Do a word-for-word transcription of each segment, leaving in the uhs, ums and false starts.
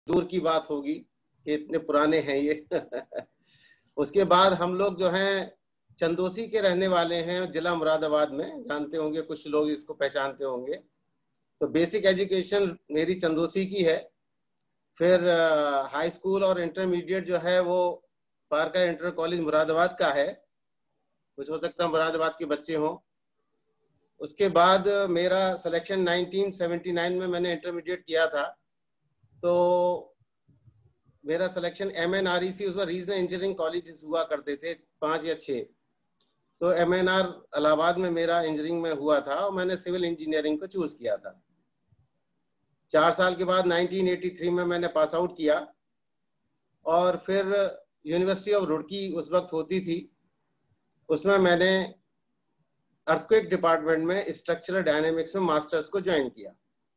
दूर की बात होगी कि इतने पुराने हैं ये। उसके बाद हम लोग जो हैं चंदोसी के रहने वाले हैं, जिला मुरादाबाद में, जानते होंगे कुछ लोग इसको पहचानते होंगे। तो बेसिक एजुकेशन मेरी चंदोसी की है। फिर हाई स्कूल और इंटरमीडिएट जो है वो पारकर इंटर कॉलेज मुरादाबाद का है, कुछ हो सकता है मुरादाबाद के बच्चे हों। उसके बाद मेरा सिलेक्शन नाइनटीन सेवेंटी नाइन में मैंने इंटरमीडिएट किया था, तो मेरा selection M N R E C, उसमें रीजनल इंजीनियरिंग कॉलेज हुआ करते थे पांच या छः, तो एम एन आर इलाहाबाद में मेरा इंजीनियरिंग में हुआ था और मैंने सिविल इंजीनियरिंग को चूज किया था। चार साल के बाद नाइनटीन एटी थ्री में मैंने पास आउट किया और फिर यूनिवर्सिटी ऑफ रुड़की उस वक्त होती थी, उसमें मैंने अर्थक्वेक डिपार्टमेंट में स्ट्रक्चरल डायनेमिक्स में मास्टर्स को ज्वाइन किया।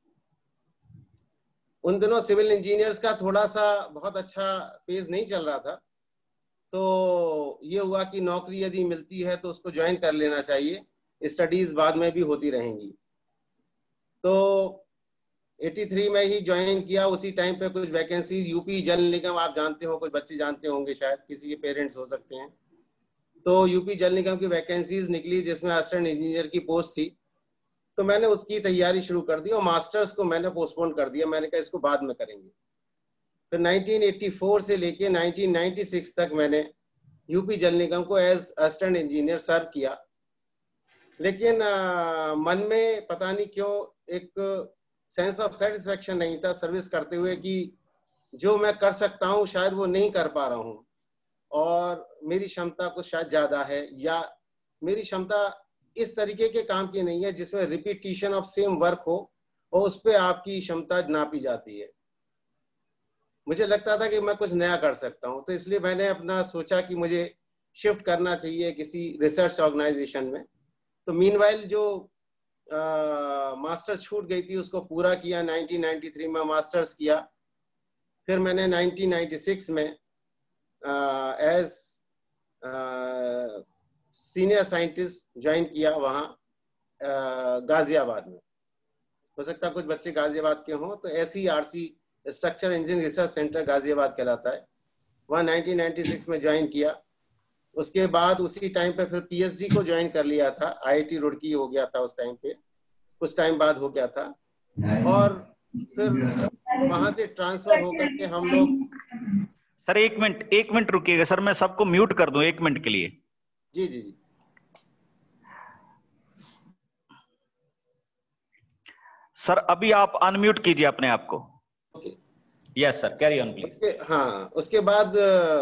उन दिनों सिविल इंजीनियर्स का थोड़ा सा बहुत अच्छा फेज नहीं चल रहा था, तो ये हुआ कि नौकरी यदि मिलती है तो उसको ज्वाइन कर लेना चाहिए, स्टडीज बाद में भी होती रहेंगी। तो तिरासी में ही ज्वाइन किया। उसी टाइम पे कुछ वैकेंसीज यूपी जल निगम, आप जानते हो, कुछ बच्चे जानते होंगे, शायद किसी के पेरेंट्स हो सकते हैं, तो यूपी जल निगम की वैकेंसीज निकली जिसमें असिस्टेंट इंजीनियर की पोस्ट थी, तो मैंने उसकी तैयारी शुरू कर दी और मास्टर्स को मैंने पोस्टपोन कर दिया। मैंने कहा इसको बाद में करेंगे। फिर नाइनटीन एटी फोर से लेके नाइनटीन नाइंटी सिक्स तक मैंने यूपी जल निगम को एज असिस्टेंट इंजीनियर सर्व किया, लेकिन आ, मन में पता नहीं क्यों एक सेंस ऑफ सेटिस्फेक्शन नहीं था सर्विस करते हुए कि जो मैं कर सकता हूँ शायद वो नहीं कर पा रहा हूँ, और मेरी क्षमता कुछ शायद ज्यादा है, या मेरी क्षमता इस तरीके के काम की नहीं है जिसमें रिपीटिशन ऑफ सेम वर्क हो और उस पर आपकी क्षमता नापी जाती है। मुझे लगता था कि मैं कुछ नया कर सकता हूँ, तो इसलिए मैंने अपना सोचा कि मुझे शिफ्ट करना चाहिए किसी रिसर्च ऑर्गेनाइजेशन में। तो मीनवाइल जो मास्टर्स छूट गई थी उसको पूरा किया। नाइनटीन नाइंटी थ्री में मास्टर्स किया। फिर मैंने नाइनटीन नाइंटी सिक्स में एज सीनियर साइंटिस्ट ज्वाइन किया वहाँ गाजियाबाद में। हो सकता है कुछ बच्चे गाजियाबाद के हों, तो S E R C structure engineering research centre Ghaziabad कहलाता है, वहाँ नाइनटीन नाइंटी सिक्स में ज्वाइन किया। उसके बाद उसी टाइम पे फिर पीएचडी को ज्वाइन कर लिया था, आईआईटी रुड़की हो गया था उस टाइम पे, कुछ टाइम बाद हो गया था, और फिर वहां से ट्रांसफर होकर के हम लोग। सर एक मिनट एक मिनट रुकिएगा सर, मैं सबको म्यूट कर दूं एक मिनट के लिए। जी जी जी। सर अभी आप अनम्यूट कीजिए अपने आप को। Okay, yes sir, carry on please. हाँ, उसके बाद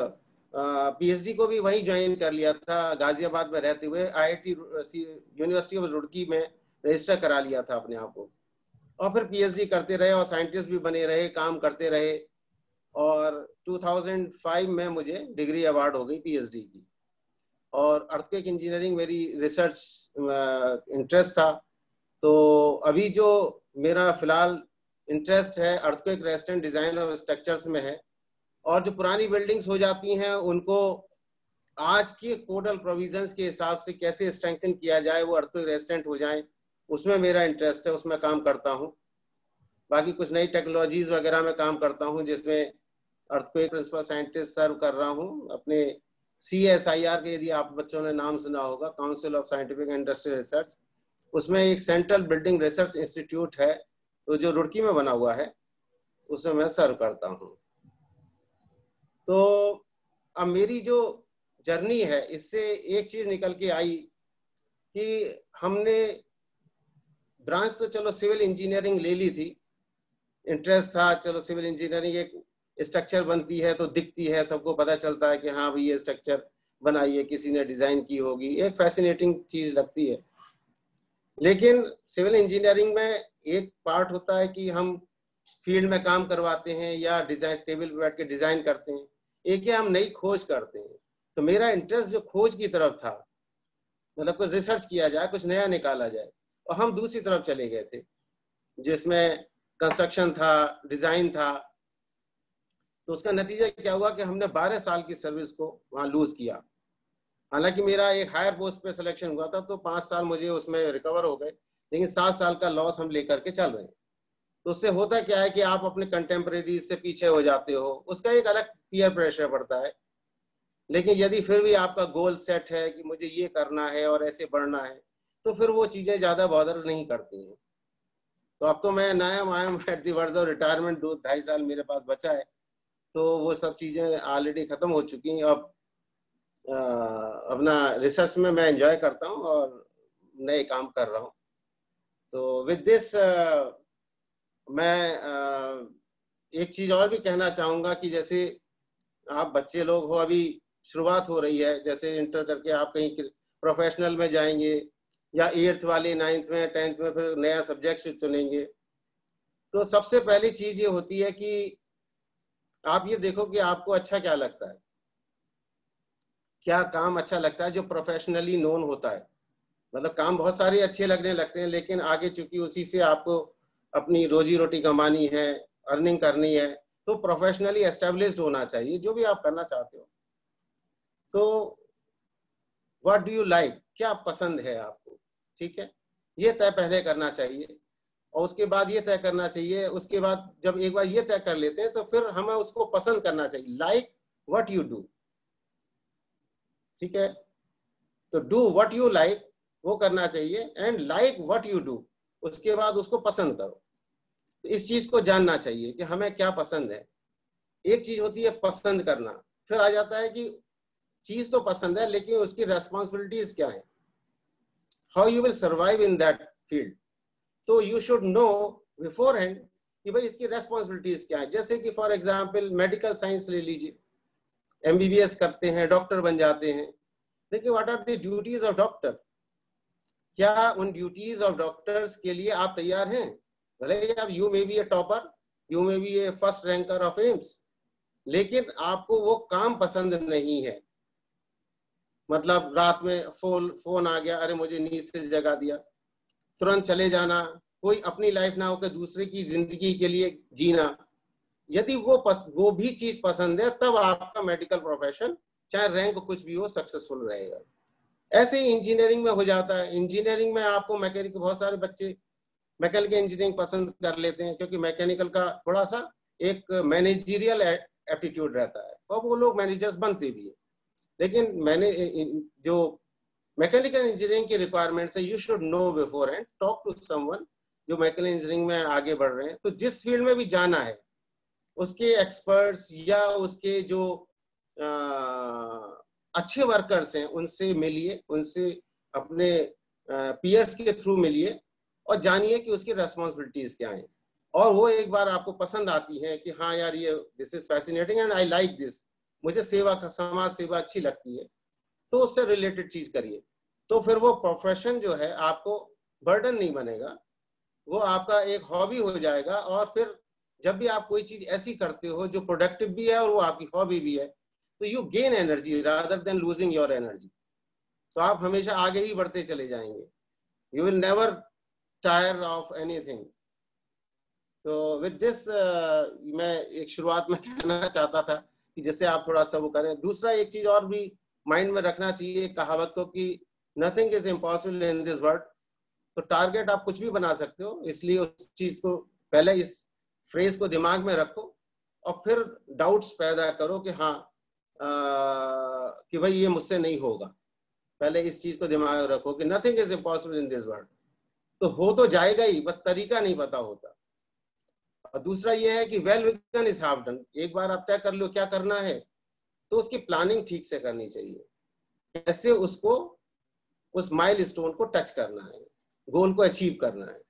पीएचडी को भी वहीं ज्वाइन कर लिया था गाजियाबाद में रहते हुए। आईआईटी यूनिवर्सिटी ऑफ रुड़की में रजिस्टर करा लिया था अपने आप को, और फिर पीएचडी करते रहे और साइंटिस्ट भी बने रहे, काम करते रहे, और दो हज़ार पाँच में मुझे डिग्री अवार्ड हो गई पीएचडी की। और अर्थक्वेक इंजीनियरिंग मेरी रिसर्च इंटरेस्ट था, तो अभी जो मेरा फिलहाल इंटरेस्ट है अर्थक्वेक रेजिस्टेंट डिजाइन और स्ट्रक्चर्स में है, और जो पुरानी बिल्डिंग्स हो जाती हैं उनको आज के कोडल प्रोविजंस के हिसाब से कैसे स्ट्रेंथन किया जाए, वो अर्थक्वेक रेजिस्टेंट हो जाए, उसमें मेरा इंटरेस्ट है, उसमें काम करता हूँ। बाकी कुछ नई टेक्नोलॉजीज वगैरह में काम करता हूँ, जिसमें अर्थक्वेक प्रिंसिपल साइंटिस्ट सर्व कर रहा हूँ अपने सी एस आई आर के, यदि आप बच्चों ने नाम सुना होगा, council of scientific and industrial research, उसमें एक सेंट्रल बिल्डिंग रिसर्च इंस्टीट्यूट है तो जो रुड़की में बना हुआ है, उसमें मैं सर्व करता हूँ। तो अब मेरी जो जर्नी है इससे एक चीज निकल के आई कि हमने ब्रांच तो चलो सिविल इंजीनियरिंग ले ली थी, इंटरेस्ट था, चलो सिविल इंजीनियरिंग एक स्ट्रक्चर बनती है तो दिखती है, सबको पता चलता है कि हाँ भाई ये स्ट्रक्चर बनाई है, किसी ने डिजाइन की होगी, एक फैसिनेटिंग चीज लगती है। लेकिन सिविल इंजीनियरिंग में एक पार्ट होता है कि हम फील्ड में काम करवाते हैं या डिजाइन टेबल पे बैठ के डिजाइन करते हैं, एक है हम नई खोज करते हैं। तो मेरा इंटरेस्ट जो खोज की तरफ था, मतलब कुछ रिसर्च किया जाए, कुछ नया निकाला जाए, और हम दूसरी तरफ चले गए थे जिसमें कंस्ट्रक्शन था, डिजाइन था। तो उसका नतीजा क्या हुआ कि हमने बारह साल की सर्विस को वहां लूज किया। हालांकि मेरा एक हायर पोस्ट पे सिलेक्शन हुआ था तो पांच साल मुझे उसमें रिकवर हो गए, लेकिन सात साल का लॉस हम लेकर के चल रहे हैं। तो उससे होता क्या है कि आप अपने कंटेम्परेरी से पीछे हो जाते हो, उसका एक अलग पीयर प्रेशर पड़ता है। लेकिन यदि फिर भी आपका गोल सेट है कि मुझे ये करना है और ऐसे बढ़ना है, तो फिर वो चीजें ज्यादा बॉदर नहीं करती हैं। तो अब तो मैं नया I am at the verge of retirement, दो ढाई साल मेरे पास बचा है, तो वो सब चीजें ऑलरेडी खत्म हो चुकी हैं। अब आ, अपना रिसर्च में मैं एंजॉय करता हूँ और नए काम कर रहा हूँ। तो विद दिस मैं आ, एक चीज और भी कहना चाहूंगा कि जैसे आप बच्चे लोग हो, अभी शुरुआत हो रही है, जैसे इंटर करके आप कहीं प्रोफेशनल में जाएंगे या एट्थ वाले नाइन्थ में टेंथ में फिर नया सब्जेक्ट चुनेंगे, तो सबसे पहली चीज ये होती है कि आप ये देखो कि आपको अच्छा क्या लगता है, क्या काम अच्छा लगता है जो प्रोफेशनली नोन होता है। मतलब काम बहुत सारे अच्छे लगने लगते हैं, लेकिन आगे चूंकि उसी से आपको अपनी रोजी रोटी कमानी है, अर्निंग करनी है, तो प्रोफेशनली एस्टेब्लिश्ड होना चाहिए जो भी आप करना चाहते हो। तो व्हाट डू यू लाइक, क्या पसंद है आपको, ठीक है, ये तय पहले करना चाहिए। और उसके बाद ये तय करना चाहिए, उसके बाद जब एक बार ये तय कर लेते हैं तो फिर हमें उसको पसंद करना चाहिए। लाइक व्हाट यू डू, ठीक है। तो डू व्हाट यू लाइक वो करना चाहिए, and like what you do, उसके बाद उसको पसंद करो। तो इस चीज को जानना चाहिए कि हमें क्या पसंद है। एक चीज होती है पसंद करना, फिर आ जाता है कि चीज तो पसंद है लेकिन उसकी रेस्पॉन्सिबिलिटीज क्या है, how you will survive in that field. तो you should know beforehand कि भाई इसकी रेस्पॉन्सिबिलिटीज क्या है। जैसे कि फॉर एग्जाम्पल मेडिकल साइंस ले लीजिए, एमबीबीएस करते हैं, डॉक्टर बन जाते हैं, देखिए what are the duties of doctor, क्या उन ड्यूटीज ऑफ डॉक्टर्स के लिए आप तैयार हैं। भले ही आप you may be a topper, you may be a first ranker of AIIMS, लेकिन आपको वो काम पसंद नहीं है। मतलब रात में फोन फोन आ गया, अरे मुझे नींद से जगा दिया, तुरंत चले जाना, कोई अपनी लाइफ ना होकर दूसरे की जिंदगी के लिए जीना। यदि वो पस, वो भी चीज पसंद है, तब आपका मेडिकल प्रोफेशन चाहे रैंक कुछ भी हो सक्सेसफुल रहेगा। ऐसे ही इंजीनियरिंग में हो जाता है। इंजीनियरिंग में आपको मैकेनिकल, बहुत सारे बच्चे मैकेनिकल इंजीनियरिंग पसंद कर लेते हैं क्योंकि मैकेनिकल का थोड़ा सा एक मैनेजरियल एप्टीट्यूड रहता है और वो लोग मैनेजर्स बनते भी है। लेकिन मैंने जो मैकेनिकल इंजीनियरिंग की रिक्वायरमेंट्स है, you should know beforehand talk to someone जो मैकेनिकल इंजीनियरिंग में आगे बढ़ रहे हैं। तो जिस फील्ड में भी जाना है उसके एक्सपर्ट्स या उसके जो आ, अच्छे वर्कर्स हैं उनसे मिलिए, उनसे अपने पीयर्स के थ्रू मिलिए और जानिए कि उसकी रेस्पॉन्सिबिलिटीज क्या हैं। और वो एक बार आपको पसंद आती है कि हाँ यार ये this is fascinating and I like this, मुझे सेवा का, समाज सेवा अच्छी लगती है, तो उससे रिलेटेड चीज करिए। तो फिर वो प्रोफेशन जो है आपको बर्डन नहीं बनेगा, वो आपका एक हॉबी हो जाएगा। और फिर जब भी आप कोई चीज ऐसी करते हो जो प्रोडक्टिव भी है और वो आपकी हॉबी भी है, तो you gain energy rather than losing your energy. तो आप हमेशा आगे ही बढ़ते चले जाएंगे, you will never tire of anything. तो विद दिस मैं एक शुरुआत में कहना चाहता था कि जैसे आप थोड़ा सा वो करें। दूसरा एक चीज और भी माइंड में रखना चाहिए कहावत को कि nothing is impossible in this world. तो टारगेट आप कुछ भी बना सकते हो, इसलिए उस चीज को पहले इस फ्रेज को दिमाग में रखो और फिर डाउट्स पैदा करो कि हाँ आ, कि भाई ये मुझसे नहीं होगा। पहले इस चीज को दिमाग में रखो कि nothing is impossible in this world. तो हो तो जाएगा ही, बस तरीका नहीं पता होता। और दूसरा ये है कि well begun is half done. एक बार आप तय कर लो क्या करना है, तो उसकी प्लानिंग ठीक से करनी चाहिए, कैसे उसको उस माइलस्टोन को टच करना है, गोल को अचीव करना है।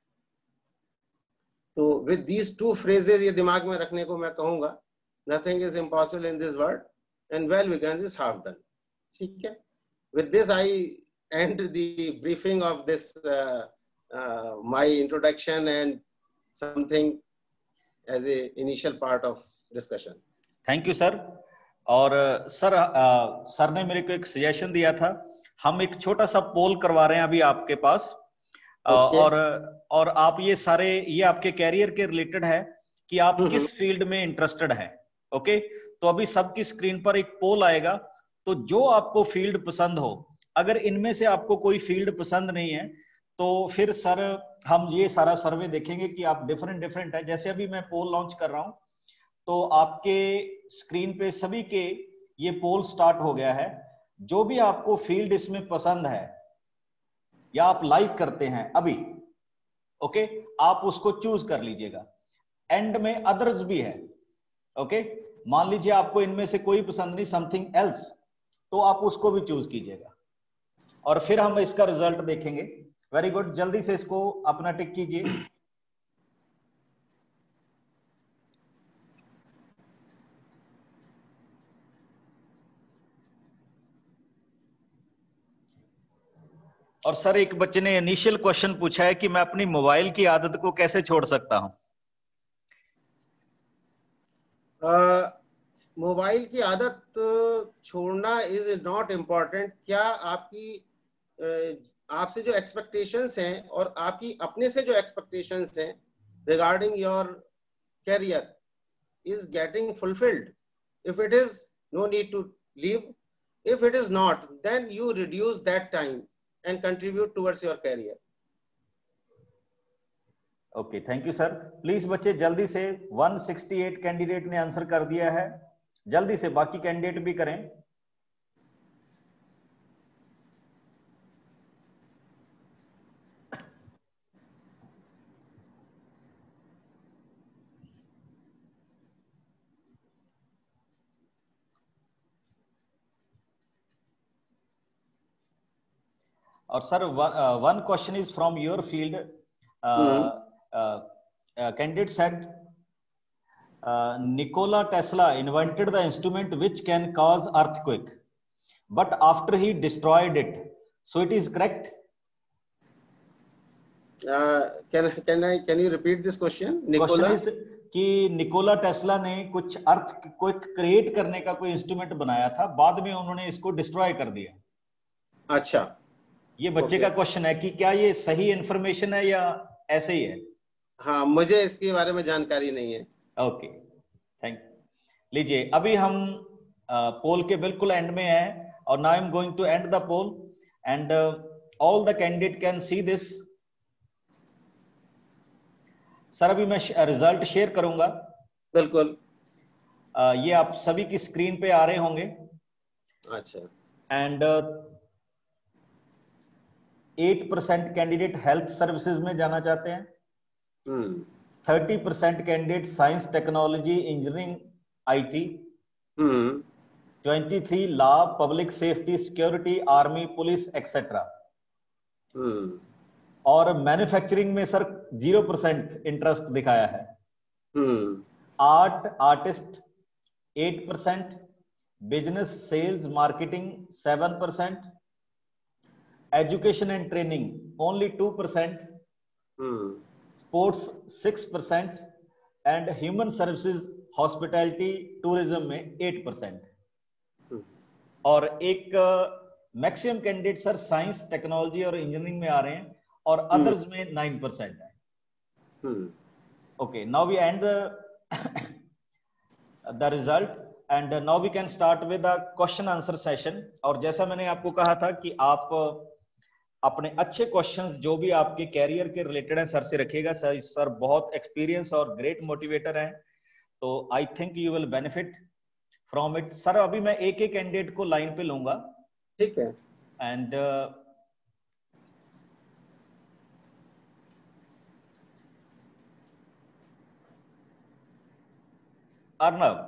तो विद दीज टू फ्रेजेस ये दिमाग में रखने को मैं कहूंगा, nothing is impossible in this world and well begun is half done. ठीक है, with this I end the briefing of this my introduction and something as a initial part of discussion. Thank you sir. और sir sir ने मेरे को एक suggestion दिया था, हम एक छोटा सा पोल करवा रहे हैं अभी आपके पास। okay. और और आप ये सारे ये आपके कैरियर के रिलेटेड है कि आप mm-hmm. किस फील्ड में इंटरेस्टेड हैं। Okay okay? तो अभी सबकी स्क्रीन पर एक पोल आएगा, तो जो आपको फील्ड पसंद हो, अगर इनमें से आपको कोई फील्ड पसंद नहीं है तो फिर सर हम ये सारा सर्वे देखेंगे कि आप डिफरेंट डिफरेंट है। जैसे अभी मैं पोल लॉन्च कर रहा हूं, तो आपके स्क्रीन पे सभी के ये पोल स्टार्ट हो गया है। जो भी आपको फील्ड इसमें पसंद है या आप लाइक करते हैं अभी, ओके, आप उसको चूज कर लीजिएगा। एंड में अदर्स भी है, ओके। मान लीजिए आपको इनमें से कोई पसंद नहीं, समथिंग एल्स, तो आप उसको भी चूज कीजिएगा और फिर हम इसका रिजल्ट देखेंगे। वेरी गुड, जल्दी से इसको अपना टिक कीजिए। और सर एक बच्चे ने इनिशियल क्वेश्चन पूछा है कि मैं अपनी मोबाइल की आदत को कैसे छोड़ सकता हूं। मोबाइल की आदत छोड़ना इज नॉट इम्पॉर्टेंट। क्या आपकी आपसे जो एक्सपेक्टेशंस हैं और आपकी अपने से जो एक्सपेक्टेशंस हैं regarding your career is getting fulfilled. If it is, no need to leave. If it is not, then you reduce that time and contribute towards your career. Okay, thank you sir. Please बच्चे जल्दी से, एक सौ अड़सठ candidate ने answer कर दिया है, जल्दी से बाकी कैंडिडेट भी करें। और sir one question is from your field. Candidate said Nikola Tesla invented the instrument which can cause earthquake, but after he destroyed it, so it is correct? Can can I can you repeat this question? Nikola कि Nikola Tesla ने कुछ earthquake create करने का कोई instrument बनाया था, बाद में उन्होंने इसको डिस्ट्रॉय कर दिया। अच्छा, ये बच्चे okay. का क्वेश्चन है कि क्या ये सही इंफॉर्मेशन है या ऐसे ही है? हाँ, मुझे इसके बारे में जानकारी नहीं है। Okay, thank you. लीजिए, अभी हम पोल के बिल्कुल एंड में हैं और now I am going to end the poll and all the candidate can see this. Sir अभी मैं रिजल्ट शेयर करूंगा। बिल्कुल। uh, ये आप सभी की स्क्रीन पे आ रहे होंगे। अच्छा। And eight percent candidate health services में जाना चाहते हैं, thirty percent candidate science technology engineering IT, twenty three law public safety security army police etcetera, और मैन्युफैक्चरिंग में सर जीरो परसेंट इंटरेस्ट दिखाया है। Art artist eight percent, business sales marketing seven percent, education and training only two percent, sports six percent and human services hospitality tourism में eight percent. और एक maximum uh, candidate sir science technology और engineering में आ रहे हैं और others में नाइन परसेंट है। Okay, now we end the result and now we can start with the question answer session. और जैसा मैंने आपको कहा था कि आप अपने अच्छे क्वेश्चंस जो भी आपके कैरियर के रिलेटेड हैं सर से रखिएगा। सर सर बहुत एक्सपीरियंस और ग्रेट मोटिवेटर हैं, तो I think you will benefit from it. Sir अभी मैं एक एक कैंडिडेट को लाइन पे लूंगा। ठीक है। एंड अर्नव।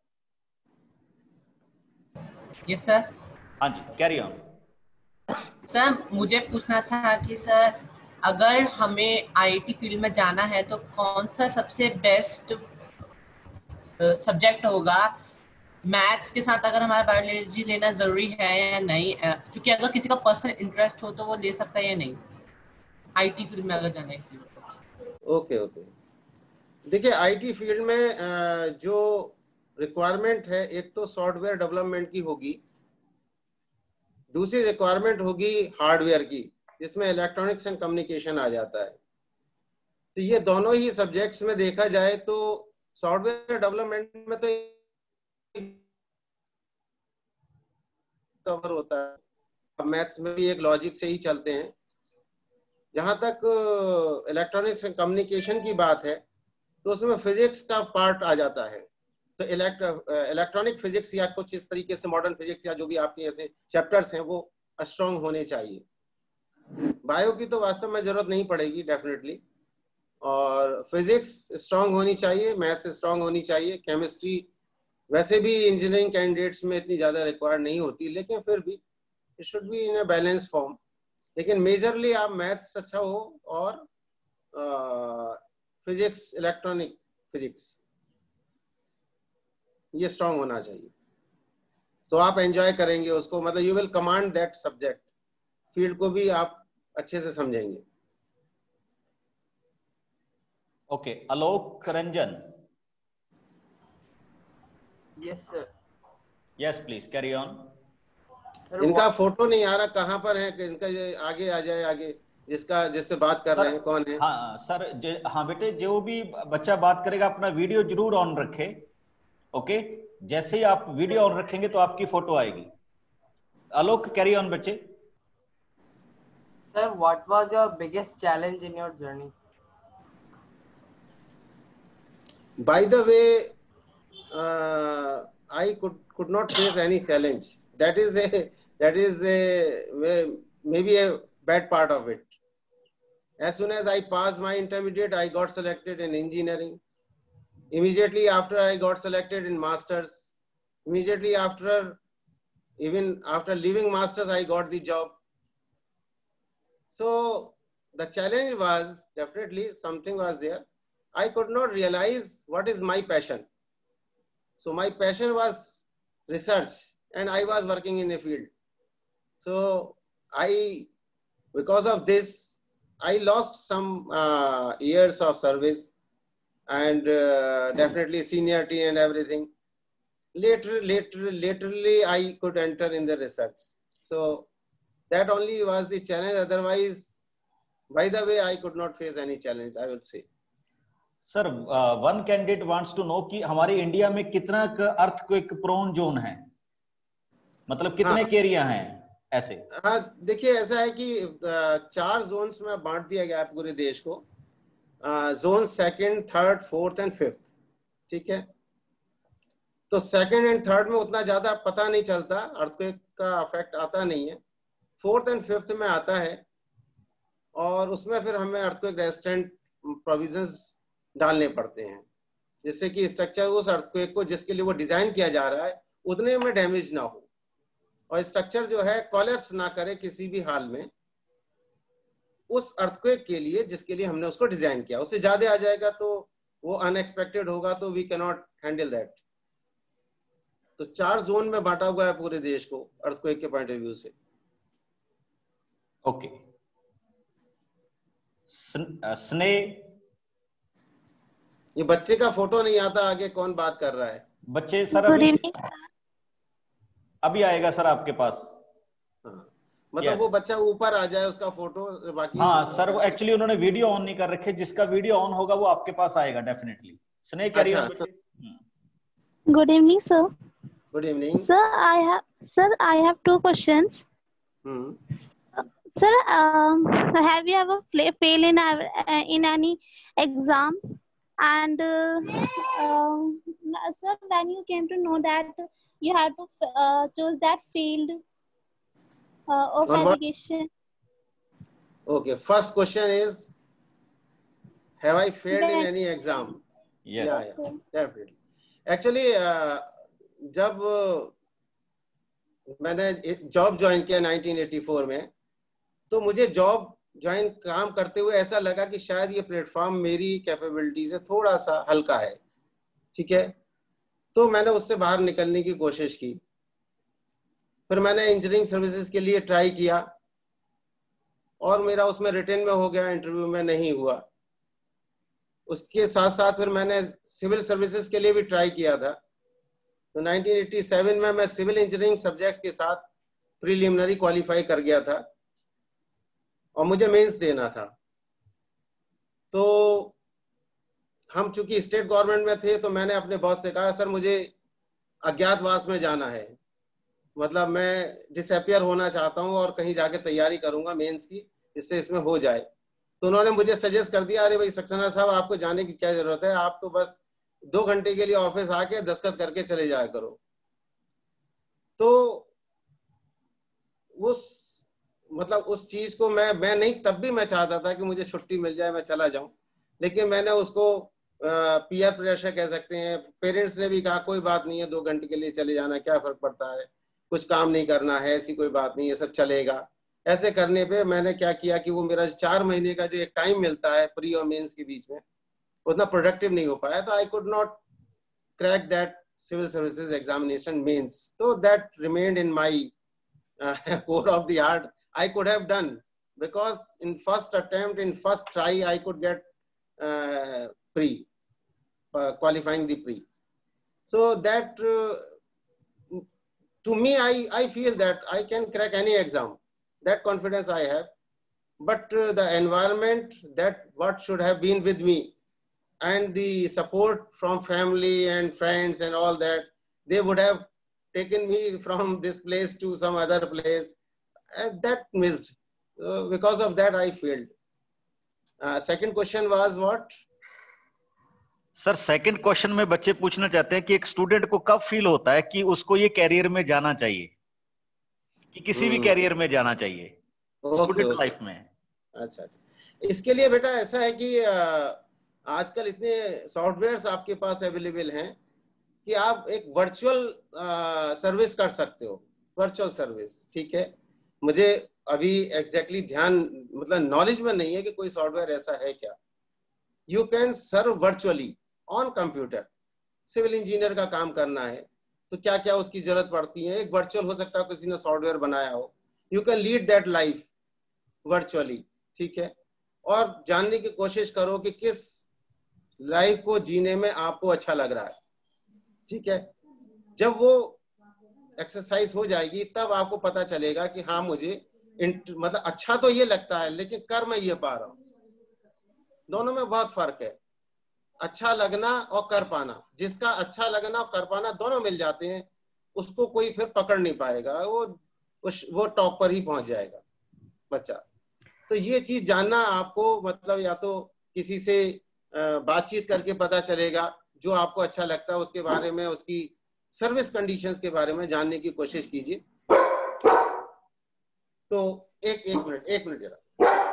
Yes sir. हाँ जी, कैरी ऑन। सर मुझे पूछना था कि सर अगर हमें आईटी फील्ड में जाना है तो कौन सा सबसे बेस्ट सब्जेक्ट होगा? मैथ्स के साथ अगर हमारा बायोलॉजी लेना जरूरी है या नहीं, क्योंकि अगर किसी का पर्सनल इंटरेस्ट हो तो वो ले सकता है या नहीं आईटी फील्ड में अगर जाना है? ओके ओके, देखिए आईटी फील्ड में जो रिक्वायरमेंट है, एक तो सॉफ्टवेयर डेवलपमेंट की होगी, दूसरी रिक्वायरमेंट होगी हार्डवेयर की, जिसमें इलेक्ट्रॉनिक्स एंड कम्युनिकेशन आ जाता है। तो ये दोनों ही सब्जेक्ट्स में देखा जाए तो सॉफ्टवेयर डेवलपमेंट में तो कवर होता है, मैथ्स में भी एक लॉजिक से ही चलते हैं, जहां तक इलेक्ट्रॉनिक्स एंड कम्युनिकेशन की बात है तो उसमें फिजिक्स का पार्ट आ जाता है। तो इलेक्ट्रॉनिक फिजिक्स या कुछ इस तरीके से मॉडर्न फिजिक्स या जो भी आपके ऐसे चैप्टर्स हैं वो स्ट्रांग होने चाहिए। बायो की तो वास्तव में जरूरत नहीं पड़ेगी डेफिनेटली, और फिजिक्स स्ट्रांग होनी चाहिए, मैथ्स स्ट्रांग होनी चाहिए, केमिस्ट्री वैसे भी इंजीनियरिंग कैंडिडेट्स में इतनी ज्यादा रिक्वायर्ड नहीं होती, लेकिन फिर भी it should be in a balance form. लेकिन मेजरली आप मैथ्स अच्छा हो और फिजिक्स, इलेक्ट्रॉनिक फिजिक्स ये स्ट्रांग होना चाहिए, तो आप एंजॉय करेंगे उसको, मतलब you will command that subject, field को भी आप अच्छे से समझेंगे। ओके, Alok Ranjan. Yes sir. Yes please carry on. इनका फोटो नहीं आ रहा, कहाँ पर है कि इनका ये आगे आ जाए, आगे जिसका जिससे बात कर सर, रहे हैं कौन है? हाँ सर, हाँ बेटे, जो भी बच्चा बात करेगा अपना वीडियो जरूर ऑन रखे। ओके, जैसे ही आप वीडियो ऑन रखेंगे तो आपकी फोटो आएगी। आलोक कैरी ऑन बच्चे। Sir, what was your biggest challenge in your journey? By the way, uh, I could could not face any challenge. That is a that is a maybe a bad part of it. As soon as I passed my intermediate, I got selected in engineering. Immediately after, I got selected in masters. Immediately after, even after leaving masters, I got the job. So the challenge was definitely something was there. I could not realize what is my passion. So my passion was research, and I was working in a field. So I, because of this, I lost some uh, years of service and uh, definitely seniority and everything. Later, later, laterally, I could enter in the research. So that only was the challenge. Otherwise, by the way, I could not face any challenge, I would say. Sir, one candidate wants to know कि हमारे India में कितना earthquake prone zone है, मतलब कितने हाँ, area हैं ऐसे? हाँ, देखिए ऐसा है कि चार जोन्स में बांट दिया गया है पूरे देश को, zone second, third, fourth and fifth. ठीक है, तो सेकंड एंड थर्ड में उतना ज्यादा पता नहीं चलता, अर्थक्वेक का इफेक्ट आता नहीं है। फोर्थ एंड फिफ्थ में आता है, और उसमें फिर हमें अर्थक्वेक रेजिस्टेंट प्रोविजंस डालने पड़ते हैं, जिससे कि स्ट्रक्चर उस अर्थक्वेक को जिसके लिए वो डिजाइन किया जा रहा है उतने में डैमेज ना हो, और स्ट्रक्चर जो है कोलैप्स ना करे किसी भी हाल में उस अर्थक्वेक के लिए जिसके लिए हमने उसको डिजाइन किया। उससे ज्यादा आ जाएगा तो वो अनएक्सपेक्टेड होगा, तो we can not handle that. तो चार जोन में बांटा हुआ है पूरे देश को अर्थक्वेक के पॉइंट ऑफ व्यू से। ओके, स्नेह। ये बच्चे का फोटो नहीं आता, आगे कौन बात कर रहा है? बच्चे सर अभी अभी आएगा सर आपके पास। हाँ, मतलब yes. वो बच्चा ऊपर आ जाए उसका फोटो, बाकी हाँ सर, वो एक्चुअली उन्होंने वीडियो ऑन नहीं कर रखे, जिसका वीडियो ऑन होगा वो आपके पास आएगा डेफिनेटली। स्नेह कैरी ऑन बच्चे। Good evening sir. Good evening sir. I have sir I have two questions. Sir, have you ever fail in in any exam? And uh, uh, sir, when you came to know that you had to uh, choose that field uh, of education. Okay, first question is, have I failed yes. in any exam? Yes. Yeah, yeah, definitely. Actually, uh, जब मैंने job join किया nineteen eighty four में, तो मुझे job join काम करते हुए ऐसा लगा कि शायद ये प्लेटफॉर्म मेरी कैपेबिलिटी से थोड़ा सा हल्का है। ठीक है, तो मैंने उससे बाहर निकलने की कोशिश की। फिर मैंने इंजीनियरिंग सर्विसेज के लिए ट्राई किया, और मेरा उसमें रिटन में हो गया, इंटरव्यू में नहीं हुआ। उसके साथ साथ फिर मैंने सिविल सर्विसेज के लिए भी ट्राई किया था। तो नाइनटीन एटी सेवन में मैं सिविल इंजीनियरिंग सब्जेक्ट्स के साथ प्रीलिमिनरी क्वालिफाई कर गया था, और मुझे मेंस देना था। तो हम चूंकि स्टेट गवर्नमेंट में थे, तो मैंने अपने बॉस से कहा, सर मुझे अज्ञातवास में जाना है, मतलब मैं डिसअपियर होना चाहता हूं और कहीं जाके तैयारी करूंगा मेंस की, जिससे इसमें हो जाए। तो उन्होंने मुझे सजेस्ट कर दिया, अरे भाई सक्सेना साहब आपको जाने की क्या जरूरत है, आप तो बस दो घंटे के लिए ऑफिस आके दस्तखत करके चले जाया करो। तो उस मतलब उस चीज को मैं मैं नहीं, तब भी मैं चाहता था कि मुझे छुट्टी मिल जाए, मैं चला जाऊं, लेकिन मैंने उसको पीयर प्रेशर कह सकते हैं, पेरेंट्स ने भी कहा कोई बात नहीं है, दो घंटे के लिए चले जाना, क्या फर्क पड़ता है, कुछ काम नहीं करना है, ऐसी कोई बात नहीं है, सब चलेगा। ऐसे करने पे मैंने क्या किया कि वो मेरा चार महीने का जो एक टाइम मिलता है प्री और मेंस के बीच में, उतना प्रोडक्टिव नहीं हो पाया, तो I could not crack that civil services examination mains. तो that remained in my core of the heart. I could have done, because in first attempt, in first try, I could get uh, pre, uh, qualifying the pre. So that, uh, to me, I, I feel that I can crack any exam. That confidence I have. But uh, the environment, that what should have been with me, and the support from family and friends and all that, they would have taken me from this place to some other place. And that missed. Uh, because of that, I failed. Uh, second question was what? Sir second question में बच्चे पूछना चाहते हैं कि एक student को कब feel होता है कि उसको ये कैरियर में जाना चाहिए, कि किसी भी कैरियर में जाना चाहिए स्टूडेंट लाइफ में। अच्छा अच्छा, इसके लिए बेटा ऐसा है कि आजकल इतने सॉफ्टवेयर्स आपके पास अवेलेबल हैं कि आप एक वर्चुअल सर्विस कर सकते हो, वर्चुअल सर्विस। ठीक है, मुझे अभी एग्जैक्टली exactly ध्यान मतलब नॉलेज में नहीं है कि कोई सॉफ्टवेयर ऐसा है क्या। You can serve virtually on computer. Civil engineer का काम करना है तो क्या क्या उसकी जरूरत पड़ती है, एक वर्चुअल हो सकता है किसी ने सॉफ्टवेयर बनाया हो, you can lead that life virtually. ठीक है, और जानने की कोशिश करो कि किस लाइफ को जीने में आपको अच्छा लग रहा है। ठीक है, जब वो एक्सरसाइज हो जाएगी तब आपको पता चलेगा कि हाँ मुझे मतलब अच्छा तो ये लगता है लेकिन कर मैं ये पा रहा हूं। दोनों में बहुत फर्क है, अच्छा लगना और कर पाना। जिसका अच्छा लगना और कर पाना दोनों मिल जाते हैं, उसको कोई फिर पकड़ नहीं पाएगा, वो उस वो टॉप पर ही पहुंच जाएगा बच्चा। तो ये चीज जानना आपको मतलब या तो किसी से बातचीत करके पता चलेगा, जो आपको अच्छा लगता है उसके बारे में, उसकी सर्विस कंडीशंस के बारे में जानने की कोशिश कीजिए। तो एक एक मिनट एक मिनट जरा।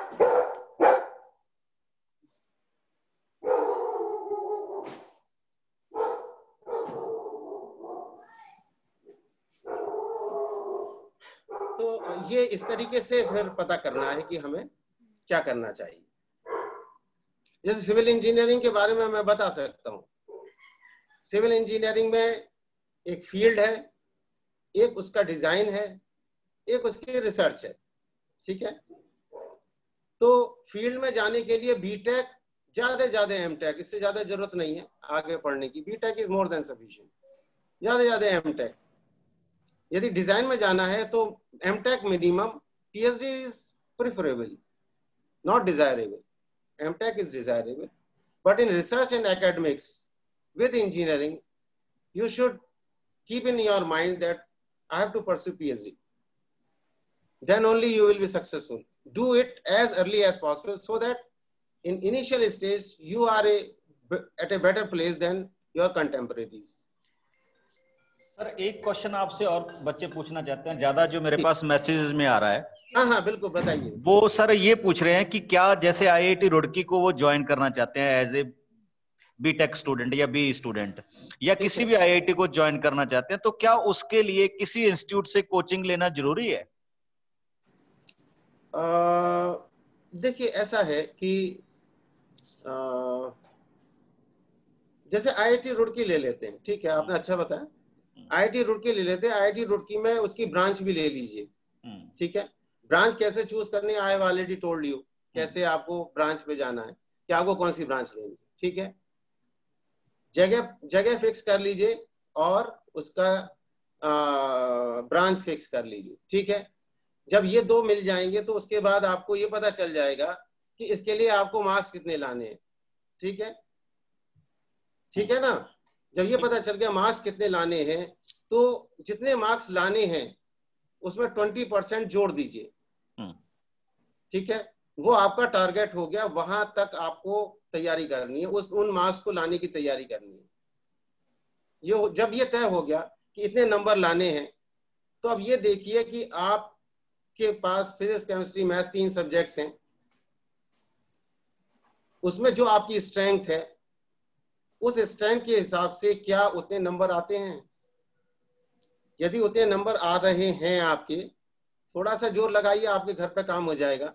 तो ये इस तरीके से फिर पता करना है कि हमें क्या करना चाहिए। जैसे सिविल इंजीनियरिंग के बारे में मैं बता सकता हूँ। सिविल इंजीनियरिंग में एक फील्ड है, एक उसका डिजाइन है, एक उसकी रिसर्च है। ठीक है, तो फील्ड में जाने के लिए बीटेक ज्यादा ज्यादा एमटेक, इससे ज्यादा जरूरत नहीं है आगे पढ़ने की। BTech is more than sufficient, ज्यादा ज्यादा एमटेक। यदि डिजाइन में जाना है तो MTech minimum, PhD is preferable, not desirable. MTech is desirable, but in research and academics with engineering, you should keep in your mind that I have to pursue PhD. Then only you will be successful. Do it as early as possible so that in initial stage you are a, at a better place than your contemporaries. Sir एक क्वेश्चन आपसे और बच्चे पूछना चाहते हैं, ज्यादा जो मेरे पास मैसेजेस में आ रहा है। हाँ हाँ बिल्कुल बताइए। वो सर ये पूछ रहे हैं कि क्या जैसे आईआईटी रुड़की को वो ज्वाइन करना चाहते हैं एज ए बीटेक स्टूडेंट या बी स्टूडेंट, या किसी भी आईआईटी को ज्वाइन करना चाहते हैं, तो क्या उसके लिए किसी इंस्टीट्यूट से कोचिंग लेना जरूरी है? देखिए ऐसा है कि आ, जैसे आईआईटी रुड़की ले लेते हैं। ठीक है, आपने अच्छा बताया, आईआईटी रुड़की ले लेते हैं। आईआईटी रुड़की में उसकी ब्रांच भी ले लीजिए। ठीक है, ब्रांच कैसे चूज करनी है, I have already told you कैसे आपको ब्रांच पे जाना है, कि आपको कौन सी ब्रांच लेनी है। ठीक है, जगह जगह फिक्स कर लीजिए और उसका आ, ब्रांच फिक्स कर लीजिए। ठीक है, जब ये दो मिल जाएंगे तो उसके बाद आपको ये पता चल जाएगा कि इसके लिए आपको मार्क्स कितने लाने हैं। ठीक है, ठीक है ना, जब ये पता चल गया मार्क्स कितने लाने हैं, तो जितने मार्क्स लाने हैं उसमें ट्वेंटी परसेंट जोड़ दीजिए। ठीक है, वो आपका टारगेट हो गया, वहां तक आपको तैयारी करनी है, उस उन मार्क्स को लाने की तैयारी करनी है। ये जब ये तय हो गया कि इतने नंबर लाने हैं, तो अब ये देखिए कि आपके पास फिजिक्स, केमिस्ट्री, मैथ्स तीन सब्जेक्ट्स हैं, उसमें जो आपकी स्ट्रेंथ है उस स्ट्रेंथ के हिसाब से क्या उतने नंबर आते हैं। यदि उतने नंबर आ रहे हैं आपके, थोड़ा सा जोर लगाइए, आपके घर पे काम हो जाएगा।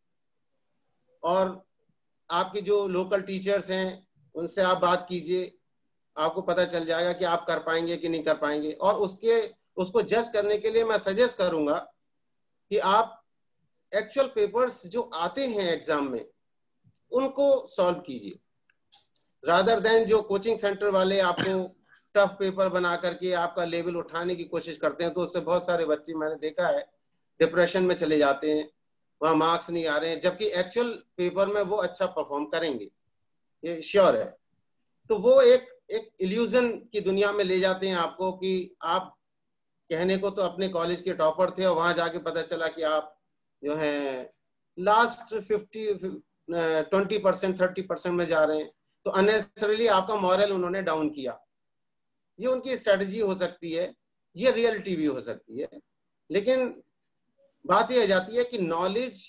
और आपकी जो लोकल टीचर्स हैं उनसे आप बात कीजिए, आपको पता चल जाएगा कि आप कर पाएंगे कि नहीं कर पाएंगे। और उसके उसको जज करने के लिए मैं सजेस्ट करूंगा कि आप एक्चुअल पेपर्स जो आते हैं एग्जाम में उनको सॉल्व कीजिए, रादर देन जो कोचिंग सेंटर वाले आपको टफ पेपर बना करके आपका लेवल उठाने की कोशिश करते हैं। तो उससे बहुत सारे बच्चे मैंने देखा है डिप्रेशन में चले जाते हैं, वहाँ मार्क्स नहीं आ रहे हैं, जबकि एक्चुअल पेपर में वो अच्छा परफॉर्म करेंगे, ये श्योर है। तो वो एक एक इल्यूजन की दुनिया में ले जाते हैं आपको कि आप कहने को तो अपने कॉलेज के टॉपर थे और वहां जाके पता चला कि आप जो है last fifty twenty percent thirty percent में जा रहे हैं। तो अननेसेसरीली आपका मॉरल उन्होंने डाउन किया। ये उनकी स्ट्रेटजी हो सकती है, ये रियलिटी भी हो सकती है, लेकिन बात यह जाती है कि नॉलेज,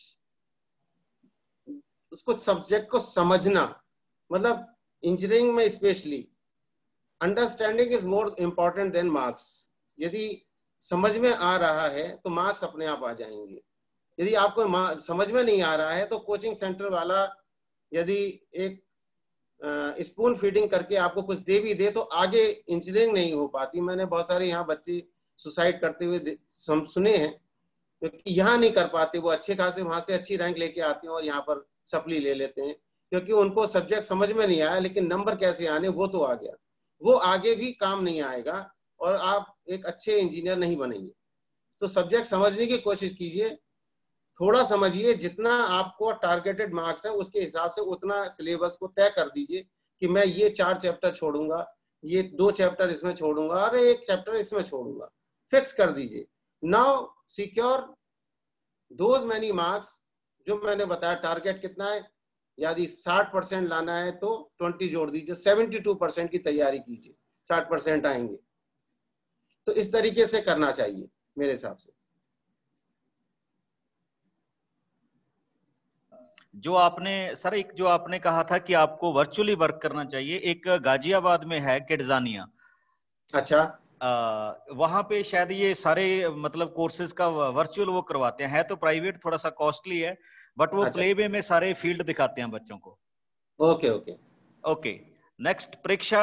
उसको सब्जेक्ट को समझना, मतलब इंजीनियरिंग में specially understanding is more important than marks. यदि समझ में आ रहा है तो मार्क्स अपने आप आ जाएंगे। यदि आपको समझ में नहीं आ रहा है तो कोचिंग सेंटर वाला यदि एक स्पून फीडिंग करके आपको कुछ दे भी दे तो आगे इंजीनियरिंग नहीं हो पाती। मैंने बहुत सारे यहाँ बच्चे सुसाइड करते हुए सुने हैं, क्योंकि यहाँ नहीं कर पाते, वो अच्छे खासे वहां से अच्छी रैंक लेके आते हैं और यहाँ पर सप्ली ले लेते हैं, क्योंकि उनको सब्जेक्ट समझ में नहीं आया, लेकिन नंबर कैसे आने वो तो आ गया। वो आगे भी काम नहीं आएगा और आप एक अच्छे इंजीनियर नहीं बनेंगे। तो सब्जेक्ट समझने की कोशिश कीजिए, थोड़ा समझिए, जितना आपको टारगेटेड मार्क्स है उसके हिसाब से उतना सिलेबस को तय कर दीजिए कि मैं ये चार चैप्टर छोड़ूंगा, ये दो चैप्टर इसमें छोड़ूंगा और एक चैप्टर इसमें छोड़ूंगा, फिक्स कर दीजिए। Now secure those many marks जो मैंने बताया। टारगेट कितना है, यदि साठ परसेंट लाना है तो बीस जोड़ दीजिए, बहत्तर परसेंट की तैयारी कीजिए, साठ परसेंट आएंगे। तो इस तरीके से करना चाहिए मेरे हिसाब से। जो आपने सर एक जो आपने कहा था कि आपको वर्चुअली वर्क करना चाहिए, एक गाजियाबाद में है किड्जानिया। अच्छा, आ, वहां पे शायद ये सारे मतलब कोर्सेज का वर्चुअल वो करवाते हैं। है तो प्राइवेट, थोड़ा सा कॉस्टली है, बट वो अच्छा। प्ले वे में सारे फील्ड दिखाते हैं बच्चों को। ओके ओके ओके, नेक्स्ट परीक्षा।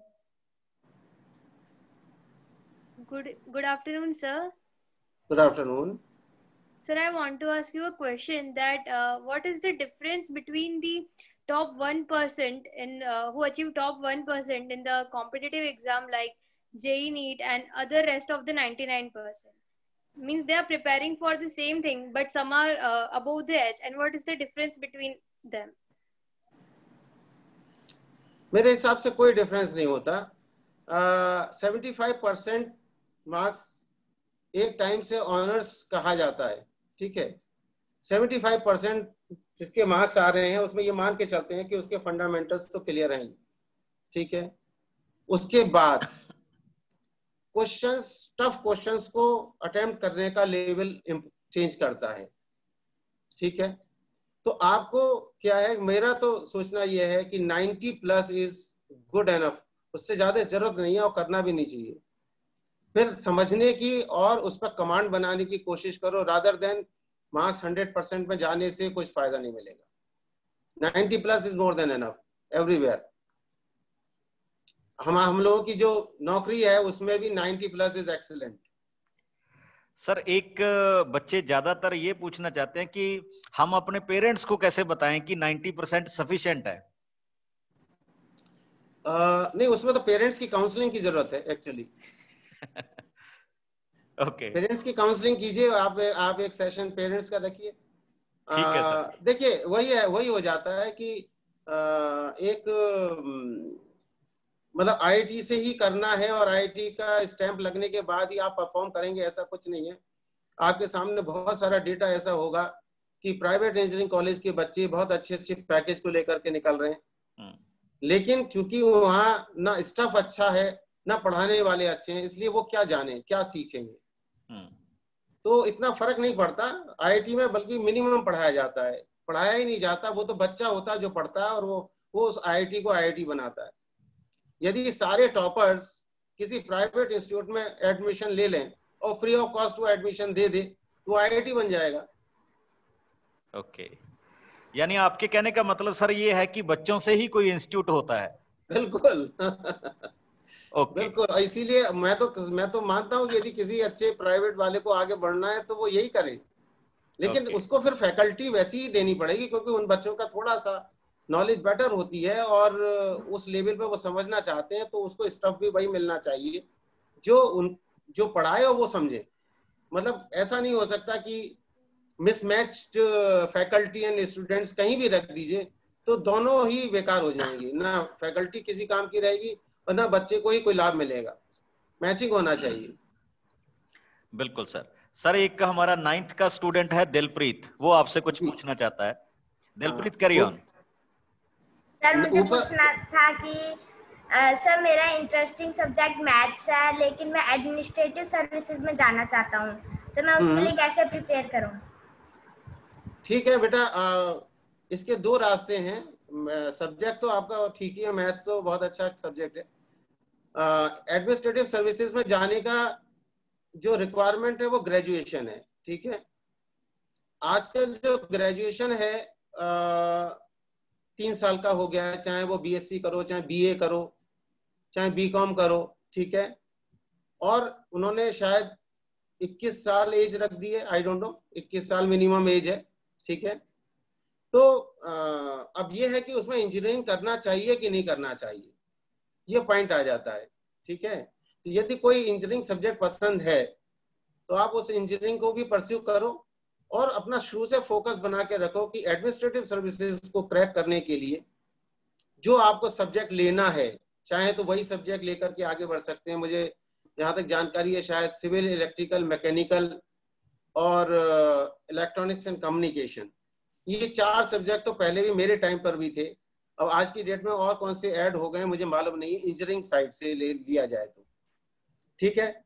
Good good afternoon, sir. Good afternoon. Sir, I want to ask you a question that uh, what is the difference between the top one percent in uh, who achieve top one percent in the competitive exam like J E E, NEET and other rest of the ninety-nine percent? Means they are preparing for the same thing, but some are uh, above the edge. And what is the difference between them? मेरे हिसाब से कोई difference नहीं होता। Seventy five percent marks एक time से honours कहा जाता है, ठीक है। सेवेंटी फाइव परसेंट जिसके मार्क्स आ रहे हैं उसमें ये मान के चलते हैं कि उसके फंडामेंटल्स तो क्लियर हैं, ठीक है। उसके बाद क्वेश्चंस, टफ क्वेश्चंस को अटेम्प्ट करने का लेवल चेंज करता है, ठीक है। तो आपको क्या है, मेरा तो सोचना यह है कि ninety plus is good enough, उससे ज्यादा जरूरत नहीं है और करना भी नहीं चाहिए। फिर समझने की और उस पर कमांड बनाने की कोशिश करो, rather than marks hundred percent में जाने से कुछ फायदा नहीं मिलेगा। Ninety plus is more than enough everywhere. हम हम लोगों की जो नौकरी है उसमें भी ninety plus is excellent. Sir एक बच्चे ज्यादातर ये पूछना चाहते हैं कि हम अपने पेरेंट्स को कैसे बताएं कि नाइंटी परसेंट सफिशिएंट है। uh, नहीं, उसमें तो पेरेंट्स की काउंसलिंग की जरूरत है एक्चुअली। ओके, पेरेंट्स की काउंसलिंग कीजिए आप आप एक सेशन पेरेंट्स का रखिए। ठीक है सर। देखिए वही है, वही हो जाता है कि आ, एक मतलब आईआईटी से ही करना है और आईआईटी का स्टैंप लगने के बाद ही आप परफॉर्म करेंगे, ऐसा कुछ नहीं है। आपके सामने बहुत सारा डेटा ऐसा होगा कि प्राइवेट इंजीनियरिंग कॉलेज के बच्चे बहुत अच्छे अच्छे पैकेज को लेकर के निकल रहे हैं, लेकिन चूंकि वहाँ ना स्टाफ अच्छा है ना पढ़ाने वाले अच्छे हैं, इसलिए वो क्या जाने क्या सीखेंगे। तो इतना फर्क नहीं पड़ता आईआईटी में, बल्कि मिनिमम पढ़ाया जाता है, पढ़ाया ही नहीं जाता। वो तो बच्चा होता है जो पढ़ता है और वो वो उस आईआईटी को आईआईटी बनाता है। यदि सारे टॉपर्स किसी प्राइवेट इंस्टीट्यूट में एडमिशन ले लें और फ्री ऑफ कॉस्ट वो एडमिशन दे दे तो आईआईटी बन जाएगा। Okay okay. यानी आपके कहने का मतलब सर ये है कि बच्चों से ही कोई इंस्टीट्यूट होता है। बिल्कुल okay. बिल्कुल, इसीलिए मैं तो मैं तो मानता हूँ कि यदि किसी अच्छे प्राइवेट वाले को आगे बढ़ना है तो वो यही करे, लेकिन okay. उसको फिर फैकल्टी वैसी ही देनी पड़ेगी, क्योंकि उन बच्चों का थोड़ा सा नॉलेज बेटर होती है और उस लेवल पे वो समझना चाहते हैं, तो उसको स्टफ भी वही मिलना चाहिए जो उन जो पढ़ाए और वो समझे। मतलब ऐसा नहीं हो सकता कि मिसमैच्ड फैकल्टी एंड स्टूडेंट्स कहीं भी रख दीजिए तो दोनों ही बेकार हो जाएंगी, ना फैकल्टी किसी काम की रहेगी और ना बच्चे को ही कोई लाभ मिलेगा। मैचिंग होना चाहिए। बिल्कुल सर। सर एक हमारा नाइन्थ का स्टूडेंट है दिलप्रीत, वो आपसे कुछ पूछना चाहता है। Dilpreet carry on. सर मुझे पूछना था कि आ, सर मेरा इंटरेस्टिंग सब्जेक्ट मैथ्स है, लेकिन मैं एडमिनिस्ट्रेटिव सर्विसेज में जाना चाहता हूँ, तो मैं उसके लिए कैसे प्रिपेयर करूँ? ठीक है बेटा, आ, इसके दो रास्ते हैं। सब्जेक्ट तो आपका ठीक ही है, मैथ्स तो बहुत अच्छा सब्जेक्ट है। एडमिनिस्ट्रेटिव सर्विसेज में जाने का जो रिक्वायरमेंट है वो ग्रेजुएशन है, ठीक है। आजकल जो ग्रेजुएशन है आ, तीन साल का हो गया है, चाहे वो बीएससी करो, चाहे बीए करो, चाहे बीकॉम करो, ठीक है। और उन्होंने शायद इक्कीस साल एज रख दी है, आई डोंट नो, इक्कीस साल मिनिमम एज है, ठीक है। तो आ, अब ये है कि उसमें इंजीनियरिंग करना चाहिए कि नहीं करना चाहिए, ये पॉइंट आ जाता है, ठीक है। तो यदि कोई इंजीनियरिंग सब्जेक्ट पसंद है तो आप उस इंजीनियरिंग को भी परस्यू करो और अपना शुरू से फोकस बना के रखो कि एडमिनिस्ट्रेटिव सर्विसेज को क्रैक करने के लिए जो आपको सब्जेक्ट लेना है, चाहे तो वही सब्जेक्ट लेकर के आगे बढ़ सकते हैं। मुझे जहाँ तक जानकारी है शायद सिविल, इलेक्ट्रिकल, मैकेनिकल और इलेक्ट्रॉनिक्स एंड कम्युनिकेशन, ये चार सब्जेक्ट तो पहले भी मेरे टाइम पर भी थे। अब आज की डेट में और कौन से ऐड हो गए मुझे मालूम नहीं, इंजीनियरिंग साइड से ले लिया जाए तो, ठीक है।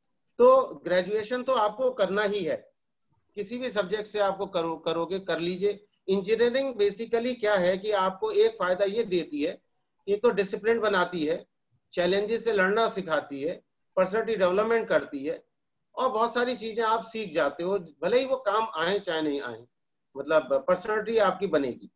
तो ग्रेजुएशन तो आपको करना ही है, किसी भी सब्जेक्ट से आपको करो करोगे कर लीजिए। इंजीनियरिंग बेसिकली क्या है कि आपको एक फायदा ये देती है, एक तो डिसिप्लिन बनाती है, चैलेंजेस से लड़ना सिखाती है, पर्सनालिटी डेवलपमेंट करती है और बहुत सारी चीजें आप सीख जाते हो, भले ही वो काम आए चाहे नहीं आए, मतलब पर्सनालिटी आपकी बनेगी।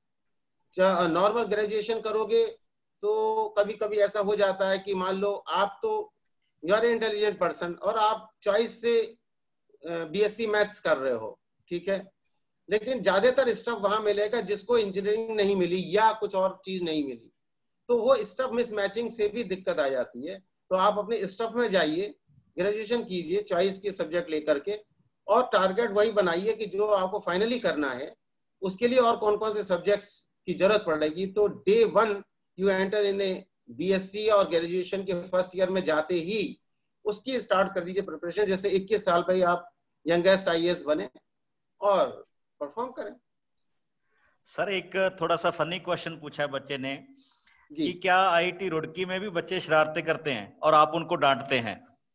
नॉर्मल ग्रेजुएशन करोगे तो कभी कभी ऐसा हो जाता है कि मान लो आप तो यू आर इंटेलिजेंट पर्सन और आप चॉइस से बीएससी मैथ्स कर रहे हो, ठीक है, लेकिन ज्यादातर स्टफ वहां मिलेगा जिसको इंजीनियरिंग नहीं मिली या कुछ और चीज नहीं मिली, तो वो स्टफ मिसमैचिंग से भी दिक्कत आ जाती है। तो आप अपने स्टफ में जाइए, ग्रेजुएशन कीजिए चॉइस के सब्जेक्ट लेकर के और टारगेट वही बनाइए कि जो आपको फाइनली करना है उसके लिए और कौन कौन से सब्जेक्ट्स की जरूरत पड़ेगी। तो day one you enter in a BSc और ग्रेजुएशन के फर्स्ट ईयर में जाते ही उसकी स्टार्ट कर दीजिए प्रिपरेशन, जैसे इक्कीस साल पे ही आप यंगेस्ट आईएएस बने और परफॉर्म करें। सर एक थोड़ा सा फनी क्वेश्चन पूछा है बच्चे ने जी। कि क्या आईआईटी रुड़की में भी बच्चे शरारतें करते हैं और आप उनको डांटते हैं?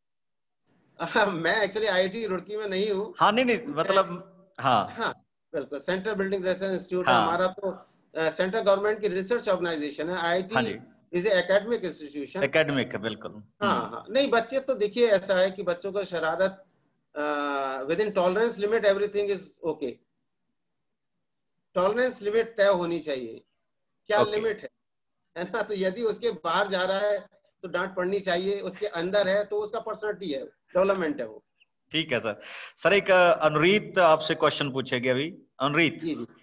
आ, मैं एक्चुअली आईआईटी रुड़की में नहीं हूँ। हाँ नहीं नहीं मतलब हाँ हाँ बिल्कुल, सेंट्रल बिल्डिंग रिसर्च इंस्टीट्यूट हाँ। है हमारा, तो सेंट्रल गवर्नमेंट की रिसर्च ऑर्गेनाइजेशन है। IIT is academic institution. Academic है बिल्कुल। हाँ हाँ नहीं, बच्चे तो देखिए ऐसा है कि बच्चों को शरारत within tolerance limit, everything is okay. Tolerance limit तय होनी चाहिए, क्या okay. लिमिट है है ना। तो यदि उसके बाहर जा रहा है तो डांट पड़नी चाहिए, उसके अंदर है तो उसका पर्सनालिटी है, डेवलपमेंट है वो। ठीक है सर। सर एक अनुरीत आपसे क्वेश्चन पूछेगी अभी। अनुरीत जी जी,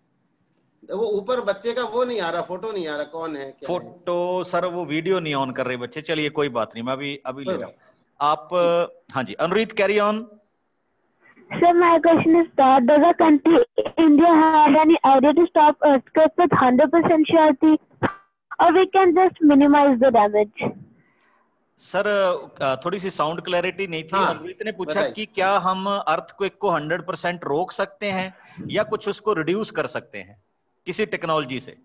वो ऊपर बच्चे का वो नहीं आ रहा, फोटो नहीं आ रहा, कौन है क्या फोटो है? सर वो वीडियो नहीं ऑन कर रहे बच्चे, चलिए कोई बात नहीं, मैं अभी अभी ले रहा हूँ। आप हाँ जी Anureet carry on. Sir, my question is that does our country India have any idea to stop earthquake with one hundred percent surety, or we can just minimize the damage? Sir थोड़ी सी साउंड क्लैरिटी नहीं थी। हाँ, अद्वैत ने पूछा कि क्या हम अर्थक्वेक को हंड्रेड परसेंट रोक सकते हैं या कुछ उसको रिड्यूस कर सकते हैं किसी टेक्नोलॉजी से?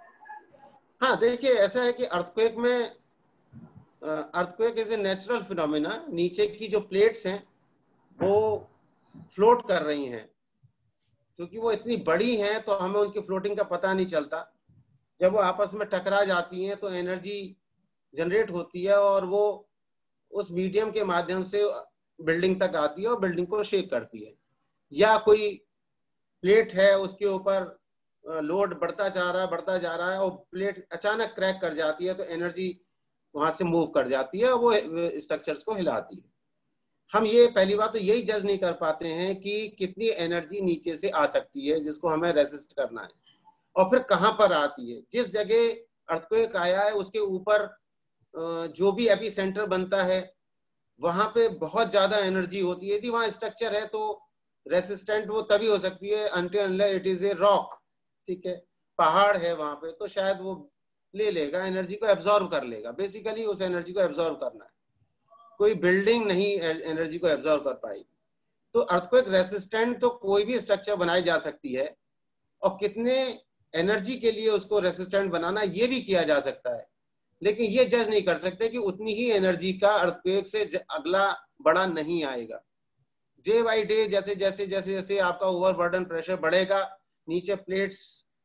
हाँ, देखिए ऐसा है कि अर्थक्वेक में, earthquake is a natural phenomena. नीचे की जो प्लेट्स हैं वो फ्लोट कर रही हैं, क्योंकि वो इतनी बड़ी हैं तो हमें उनकी फ्लोटिंग का पता नहीं चलता। जब वो आपस में टकरा जाती हैं तो एनर्जी जनरेट होती है और वो उस मीडियम के माध्यम से बिल्डिंग तक आती है और बिल्डिंग को शेक करती है। या कोई प्लेट है, उसके ऊपर लोड बढ़ता जा रहा है बढ़ता जा रहा है और प्लेट अचानक क्रैक कर जाती है तो एनर्जी वहां से मूव कर जाती है और वो स्ट्रक्चर्स को हिलाती है। हम ये पहली बात तो यही जज नहीं कर पाते हैं कि कितनी एनर्जी नीचे से आ सकती है जिसको हमें रेसिस्ट करना है, और फिर कहां पर आती है। जिस जगह अर्थक्वेक आया है उसके ऊपर जो भी एपी सेंटर बनता है वहां पे बहुत ज्यादा एनर्जी होती है। यदि वहां स्ट्रक्चर है तो रेसिस्टेंट वो तभी हो सकती है until unless it is a rock, ठीक है, पहाड़ है वहां पे, तो शायद वो ले लेगा, एनर्जी को एब्जॉर्ब कर लेगा। बेसिकली उस एनर्जी को एब्जॉर्ब करना है, कोई बिल्डिंग नहीं एनर्जी को एब्जॉर्ब कर पाएगी। तो अर्थक्वेक रेसिस्टेंट तो कोई भी स्ट्रक्चर बनाई जा सकती है, और कितने एनर्जी के लिए उसको रेसिस्टेंट बनाना ये भी किया जा सकता है, लेकिन ये जज नहीं कर सकते कि उतनी ही एनर्जी का अर्थक्वेक से अगला बड़ा नहीं आएगा। डे बाय डे जैसे जैसे जैसे जैसे आपका ओवरबर्डन प्रेशर बढ़ेगा, नीचे प्लेट्स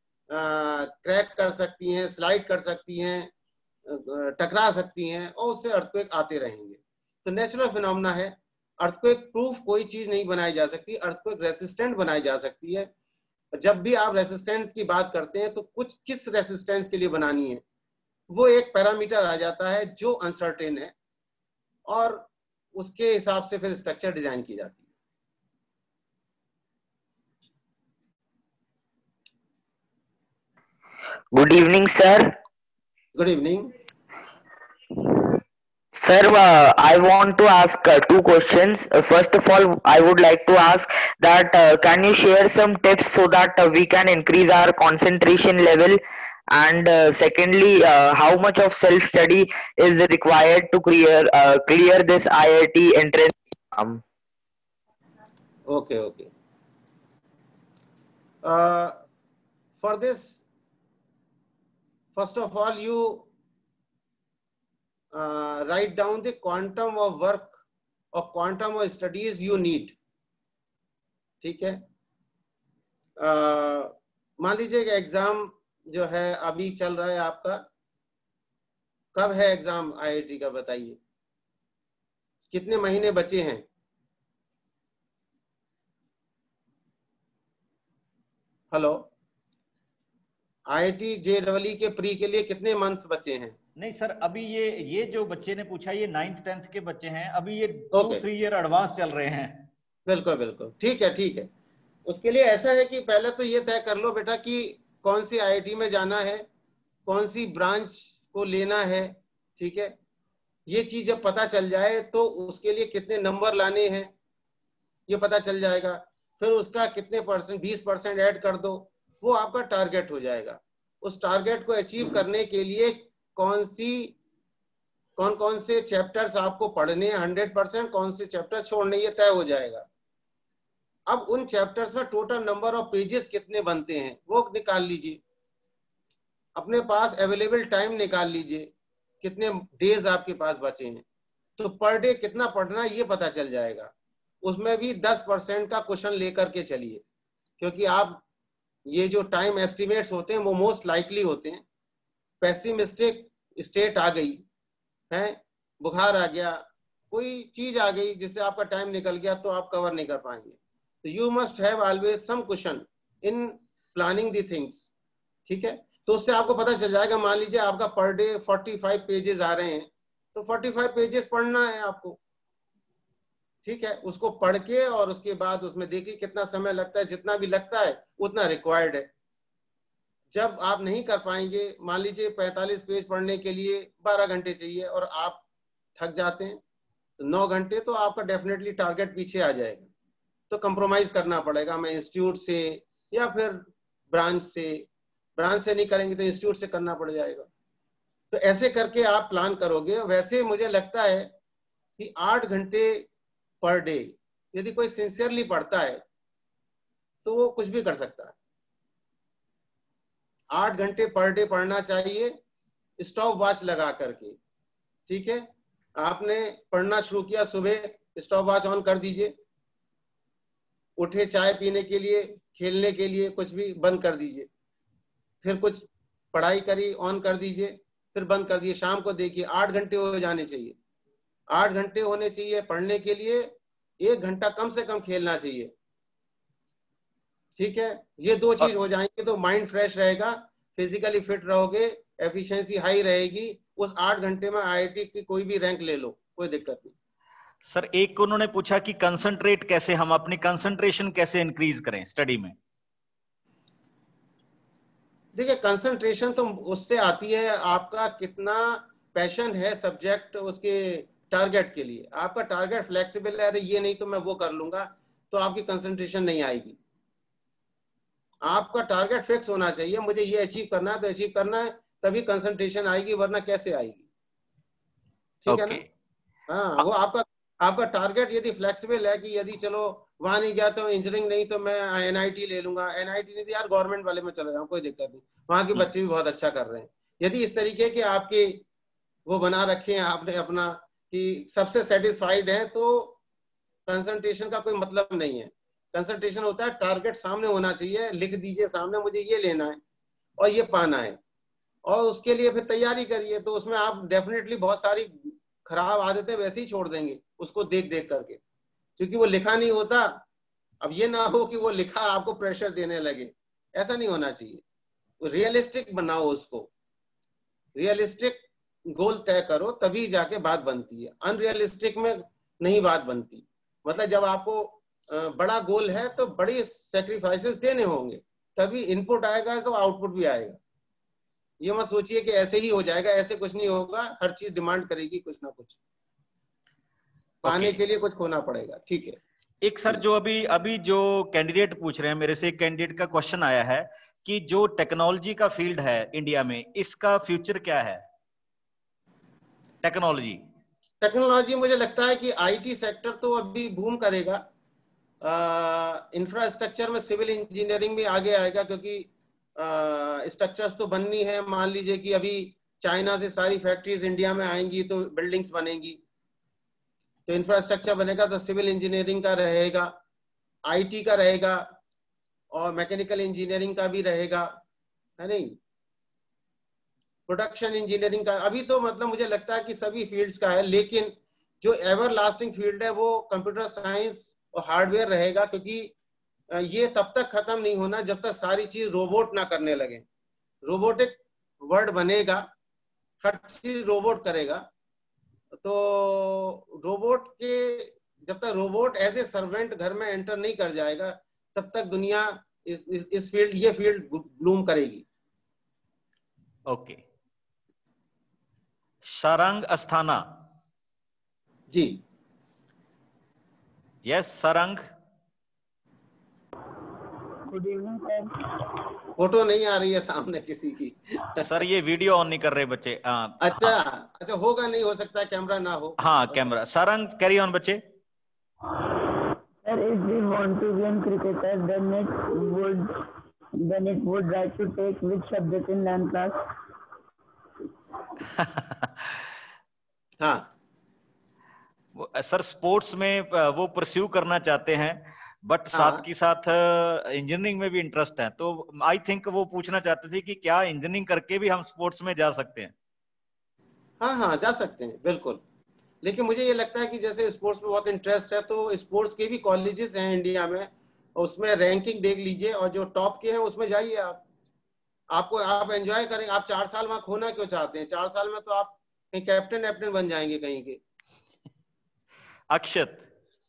क्रैक कर सकती हैं, स्लाइड कर सकती हैं, टकरा सकती हैं, और उससे अर्थक्वेक आते रहेंगे। तो नेचुरल फिनोमेना है। अर्थक्वेक प्रूफ कोई चीज नहीं बनाई जा सकती, अर्थक्वेक रेसिस्टेंट बनाई जा सकती है। जब भी आप रेसिस्टेंट की बात करते हैं तो कुछ किस रेसिस्टेंस के लिए बनानी है, वो एक पैरामीटर आ जाता है जो अनसर्टेन है, और उसके हिसाब से फिर स्ट्रक्चर डिजाइन की जाती है। Good evening sir. Good evening Sir, uh, I want to ask uh, two questions. Uh, first of all, I would like to ask that uh, can you share some tips so that uh, we can increase our concentration level? And uh, secondly, uh, how much of self-study is required to clear uh, clear this I I T entrance exam? Okay, okay. Uh, for this, first of all, you Uh, write down the quantum of work or quantum of studies you need, ठीक है। uh, मान लीजिए कि exam जो है अभी चल रहा है आपका, कब है एग्जाम आईआईटी का बताइए, कितने महीने बचे हैं? Hello, IIT J double E के प्री के लिए कितने मंथ्स बचे हैं? नहीं सर, अभी ये ये जो बच्चे ने पूछा ये नाइन्थ टेंथ के बच्चे हैं, अभी ये टू थ्री ईयर एडवांस चल रहे हैं। बिल्कुल बिल्कुल, ठीक है ठीक है। उसके लिए ऐसा है कि पहले तो ये तय कर लो बेटा कि कौन सी आईआईटी में जाना है, कौन सी ब्रांच को लेना है, ठीक है। ये चीज जब पता चल जाए तो उसके लिए कितने नंबर लाने हैं ये पता चल जाएगा। फिर उसका कितने परसेंट, बीस परसेंट ऐड कर दो, वो आपका टारगेट हो जाएगा। उस टारगेट को अचीव करने के लिए कौन सी कौन कौन से चैप्टर्स आपको पढ़ने हैं हंड्रेड परसेंट, कौन से चैप्टर छोड़ने, ये तय हो जाएगा। अब उन चैप्टर्स में टोटल नंबर ऑफ पेजेस कितने बनते हैं वो निकाल लीजिए, अपने पास अवेलेबल टाइम निकाल लीजिए, कितने डेज आपके पास बचे हैं, तो पर डे कितना पढ़ना ये पता चल जाएगा। उसमें भी दस परसेंट का क्वेश्चन लेकर के चलिए, क्योंकि आप ये जो टाइम एस्टिमेट्स होते हैं वो मोस्ट लाइकली होते हैं। पेसिमिस्टिक स्टेट आ गई है, बुखार आ गया, कोई चीज आ गई जिससे आपका टाइम निकल गया, तो आप कवर नहीं कर पाएंगे। तो you must have always some question in planning the things, ठीक है। तो उससे आपको पता चल जाएगा। मान लीजिए आपका पर डे पैंतालीस पेजेस आ रहे हैं, तो पैंतालीस पेजेस पढ़ना है आपको, ठीक है। उसको पढ़ के और उसके बाद उसमें देखिए कितना समय लगता है, जितना भी लगता है उतना रिक्वायर्ड है। जब आप नहीं कर पाएंगे, मान लीजिए पैंतालीस पेज पढ़ने के लिए बारह घंटे चाहिए और आप थक जाते हैं तो नौ घंटे, तो आपका डेफिनेटली टारगेट पीछे आ जाएगा। तो कंप्रोमाइज करना पड़ेगा, हमें इंस्टीट्यूट से या फिर ब्रांच से, ब्रांच से नहीं करेंगे तो इंस्टीट्यूट से करना पड़ जाएगा। तो ऐसे करके आप प्लान करोगे। वैसे मुझे लगता है कि आठ घंटे पर डे यदि कोई सिंसियरली पढ़ता है तो वो कुछ भी कर सकता है। आठ घंटे पर डे पढ़ना चाहिए स्टॉप वॉच लगा करके, ठीक है। आपने पढ़ना शुरू किया, सुबह स्टॉप वॉच ऑन कर दीजिए, उठे चाय पीने के लिए, खेलने के लिए, कुछ भी बंद कर दीजिए, फिर कुछ पढ़ाई करी ऑन कर दीजिए, फिर बंद कर दिए। शाम को देखिए आठ घंटे हो जाने चाहिए, आठ घंटे होने चाहिए पढ़ने के लिए, एक घंटा कम से कम खेलना चाहिए, ठीक है। ये दो चीज हो जाएंगे तो माइंड फ्रेश रहेगा, फिजिकली फिट रहोगे, एफिशिएंसी हाई रहेगी। उस आठ घंटे में आईआईटी की कोई भी रैंक ले लो, कोई दिक्कत नहीं। सर एक उन्होंने पूछा कि कंसंट्रेट कैसे, हम अपनी कंसंट्रेशन कैसे इंक्रीज करें स्टडी में? देखिए कंसंट्रेशन तो उससे आती है आपका कितना पैशन है सब्जेक्ट उसके टारगेट के लिए। आपका टारगेट फ्लेक्सिबल है, अरे ये नहीं तो मैं वो कर लूंगा, तो आपकी कंसंट्रेशन नहीं आएगी। आपका टारगेट फिक्स होना चाहिए, मुझे ये अचीव करना है तो अचीव करना है, तभी कंसंट्रेशन आएगी, वरना कैसे आएगी, ठीक है ना। हाँ, वो आपका आपका टारगेट यदि फ्लेक्सिबल है कि यदि चलो वहां नहीं गया तो इंजीनियरिंग नहीं तो मैं एनआईटी ले लूंगा, एनआईटी नहीं तो यार गवर्नमेंट वाले में चला जाऊं, कोई दिक्कत नहीं, वहां के बच्चे भी बहुत अच्छा कर रहे हैं। यदि इस तरीके के आपके वो बना रखे हैं आपने अपना कि सबसे सेटिस्फाइड है, तो कंसंट्रेशन का कोई मतलब नहीं है। कंसंट्रेशन होता है टारगेट सामने होना चाहिए, लिख दीजिए सामने मुझे ये लेना है और ये पाना है, और उसके लिए फिर तैयारी करिए। तो उसमें आप डेफिनेटली बहुत सारी खराब आदतें वैसे ही छोड़ देंगे उसको देख देख करके, क्योंकि वो लिखा नहीं होता। अब ये ना हो कि वो लिखा आपको प्रेशर देने लगे, ऐसा नहीं होना चाहिए। रियलिस्टिक बनाओ उसको, रियलिस्टिक गोल तय करो, तभी जाके बात बनती है। अनरियलिस्टिक में नहीं बात बनती। मतलब जब आपको बड़ा गोल है तो बड़ी सेक्रीफाइसेस देने होंगे, तभी इनपुट आएगा तो आउटपुट भी आएगा। ये मत सोचिए कि ऐसे ही हो जाएगा, ऐसे कुछ नहीं होगा। हर चीज डिमांड करेगी कुछ ना कुछ, पाने okay. के लिए कुछ खोना पड़ेगा, ठीक है। एक सर जो अभी अभी जो कैंडिडेट पूछ रहे हैं, मेरे से एक कैंडिडेट का क्वेश्चन आया है कि जो टेक्नोलॉजी का फील्ड है इंडिया में, इसका फ्यूचर क्या है? टेक्नोलॉजी टेक्नोलॉजी मुझे लगता है कि आईटी सेक्टर तो अभी बूम करेगा। इंफ्रास्ट्रक्चर में सिविल इंजीनियरिंग भी आगे आएगा, क्योंकि स्ट्रक्चर्स तो बननी है। मान लीजिए कि अभी चाइना से सारी फैक्ट्रीज इंडिया में आएंगी तो बिल्डिंग्स बनेंगी, तो इंफ्रास्ट्रक्चर बनेगा, तो सिविल इंजीनियरिंग का रहेगा, आईटी का रहेगा, और मैकेनिकल इंजीनियरिंग का भी रहेगा, है नहीं, प्रोडक्शन इंजीनियरिंग का। अभी तो मतलब मुझे लगता है कि सभी फील्ड्स का है, लेकिन जो एवर लास्टिंग फील्ड है वो कंप्यूटर साइंस और हार्डवेयर रहेगा, क्योंकि ये तब तक खत्म नहीं होना जब तक सारी चीज रोबोट ना करने लगे। रोबोटिक वर्ड बनेगा, हर चीज रोबोट करेगा, तो रोबोट के जब तक रोबोट एज ए सर्वेंट घर में एंटर नहीं कर जाएगा, तब तक दुनिया इस इस, इस फील्ड ये फील्ड ब्लूम करेगी। Okay, Sarang Asthana ji. Yes Sarang, good evening sir. Photo नहीं आ रही है सामने किसी की। सर ये वीडियो ऑन नहीं कर रहे बच्चे। आ, अच्छा हाँ। अच्छा, होगा, नहीं हो सकता कैमरा ना हो। हाँ कैमरा। सारंग कैरी ऑन बच्चे। Sir, if we want to be a cricketer, then it would then it would right to take which subject in land class? हाँ सर स्पोर्ट्स में वो परस्यू करना चाहते हैं, बट हाँ। साथ की साथ इंजीनियरिंग में भी इंटरेस्ट है, तो आई थिंक वो पूछना चाहते थे कि क्या इंजीनियरिंग करके भी हम स्पोर्ट्स में जा सकते हैं? हाँ हाँ जा सकते हैं बिल्कुल, लेकिन मुझे ये लगता है कि जैसे स्पोर्ट्स में बहुत इंटरेस्ट है तो स्पोर्ट्स के भी कॉलेजेस हैं इंडिया में, उसमें रैंकिंग देख लीजिए और जो टॉप के हैं उसमें जाइए आप। आपको आप एंजॉय करेंगे। आप चार साल वहां खोना क्यों चाहते हैं? चार साल में तो आप कहीं कैप्टन वैप्टन बन जाएंगे कहीं के। अक्षत,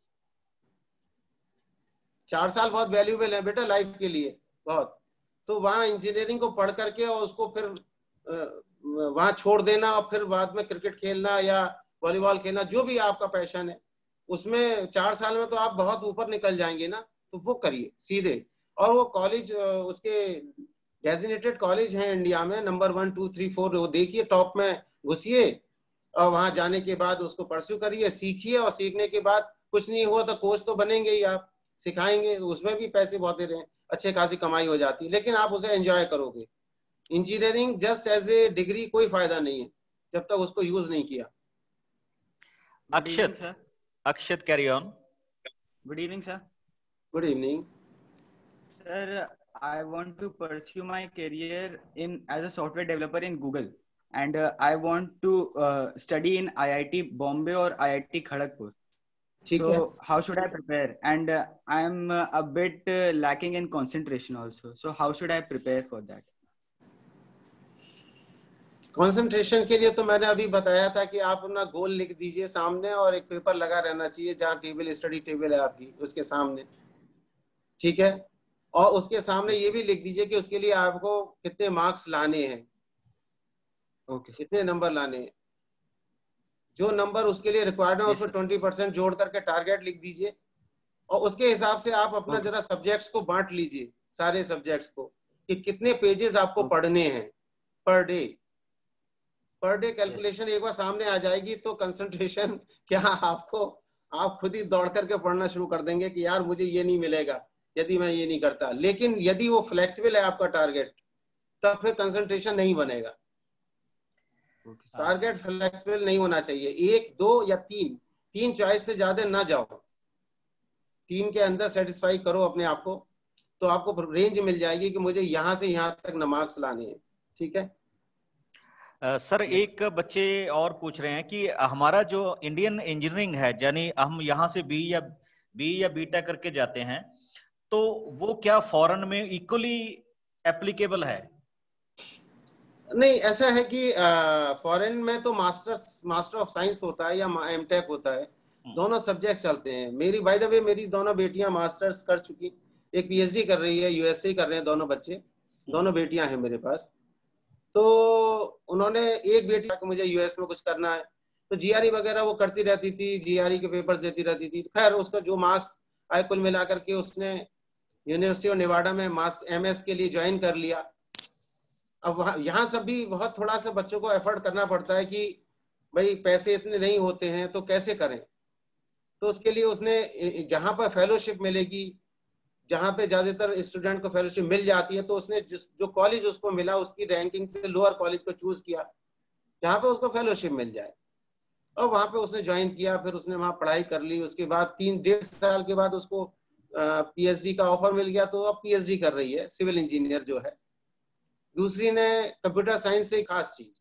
चार साल बहुत वैल्यूबल है बेटा लाइफ के लिए, बहुत। तो वहाँ इंजीनियरिंग को पढ़ करके और उसको फिर वहां छोड़ देना और फिर बाद में क्रिकेट खेलना या वॉलीबॉल खेलना, जो भी आपका पैशन है, उसमें चार साल में तो आप बहुत ऊपर निकल जाएंगे ना, तो वो करिए सीधे। और वो कॉलेज उसके डेजिग्नेटेड कॉलेज हैं इंडिया में, number one two three four, वो देखिए, टॉप में घुसिए और वहां जाने के बाद उसको परस्यू करिए, सीखिए, और सीखने के बाद कुछ नहीं हुआ तो कोच तो बनेंगे ही, आप सिखाएंगे, उसमें भी पैसे बहुत दे रहे हैं, अच्छे खासी कमाई हो जाती है, लेकिन आप उसे एंजॉय करोगे। Engineering just as a degree कोई फायदा नहीं है जब तक उसको यूज नहीं किया। Akshat sir, Akshat carry on. Good evening sir. Good evening sir, I want to pursue my career in as a software developer in Google, and uh, I want to uh, study in I I T Bombay or I I T Kharagpur. So how should I prepare? And uh, I'm uh, a bit uh, lacking in concentration also. So how should I prepare for that? Concentration के लिए तो मैंने अभी बताया था कि आप अपना गोल लिख दीजिए सामने, और एक पेपर लगा रहना चाहिए जहाँ टेबल, स्टडी टेबल है आपकी, उसके सामने, ठीक है। और उसके सामने ये भी लिख दीजिए कि उसके लिए आपको कितने मार्क्स लाने हैं, ओके okay. कितने नंबर लाने हैं, जो नंबर उसके लिए रिक्वायर्ड है उसमें ट्वेंटी परसेंट जोड़ करके टारगेट लिख दीजिए, और उसके हिसाब से आप अपना okay. जरा सब्जेक्ट्स को बांट लीजिए, सारे सब्जेक्ट्स को, कि कितने पेजेस आपको okay. पढ़ने हैं per day. Per day calculation एक बार सामने आ जाएगी तो कंसंट्रेशन क्या, आपको आप खुद ही दौड़ करके पढ़ना शुरू कर देंगे कि यार मुझे ये नहीं मिलेगा यदि मैं ये नहीं करता। लेकिन यदि वो फ्लेक्सिबल है आपका टारगेट, तब फिर कंसंट्रेशन नहीं बनेगा। टारगेट फ्लेक्सिबल नहीं होना चाहिए, एक दो या तीन, तीन चॉइस से ज्यादा ना जाओ, तीन के अंदर सेटिस्फाई करो अपने आप को, तो आपको रेंज मिल जाएगी कि मुझे यहाँ से यहाँ तक न मार्क्स लाने हैं, ठीक है। Uh, सर एक बच्चे और पूछ रहे हैं कि हमारा जो इंडियन इंजीनियरिंग है, यानी हम यहाँ से बी या बी या बीटेक करके जाते हैं, तो वो क्या फॉरेन में इक्वली एप्लीकेबल है? नहीं, ऐसा है कि फॉरेन में तो मास्टर्स मास्टर ऑफ साइंस होता है या एमटेक होता है, दोनों सब्जेक्ट चलते हैं। मेरी बाय द वे मेरी दोनों बेटियां मास्टर्स कर चुकी, एक पीएचडी कर रही है, यूएसए कर रहे हैं दोनों बच्चे, दोनों बेटियां हैं मेरे पास। तो उन्होंने, एक बेटी कि मुझे यूएस में कुछ करना है, तो जीआरई वगैरह वो करती रहती थी, जीआरई के पेपर्स देती रहती थी। खैर उसका जो मार्क्स आए कुल मिलाकर के उसने यूनिवर्सिटी ऑफ नेवाडा में मास्टर एमएस के लिए ज्वाइन कर लिया। अब यहाँ सब भी बहुत थोड़ा सा बच्चों को एफर्ट करना पड़ता है कि भाई पैसे इतने नहीं होते हैं तो कैसे करें। तो उसके लिए उसने जहाँ पर फेलोशिप मिलेगी, जहाँ पे ज्यादातर स्टूडेंट को फेलोशिप मिल जाती है, तो उसने जिस जो कॉलेज उसको मिला उसकी रैंकिंग से लोअर कॉलेज को चूज किया जहाँ पे उसको फेलोशिप मिल जाए, और वहाँ पे उसने ज्वाइन किया। फिर उसने वहाँ पढ़ाई कर ली, उसके बाद तीन डेढ़ साल के बाद उसको पीएचडी का ऑफर मिल गया, तो अब पीएचडी कर रही है, सिविल इंजीनियर जो है। दूसरी ने कंप्यूटर साइंस से खास चीज,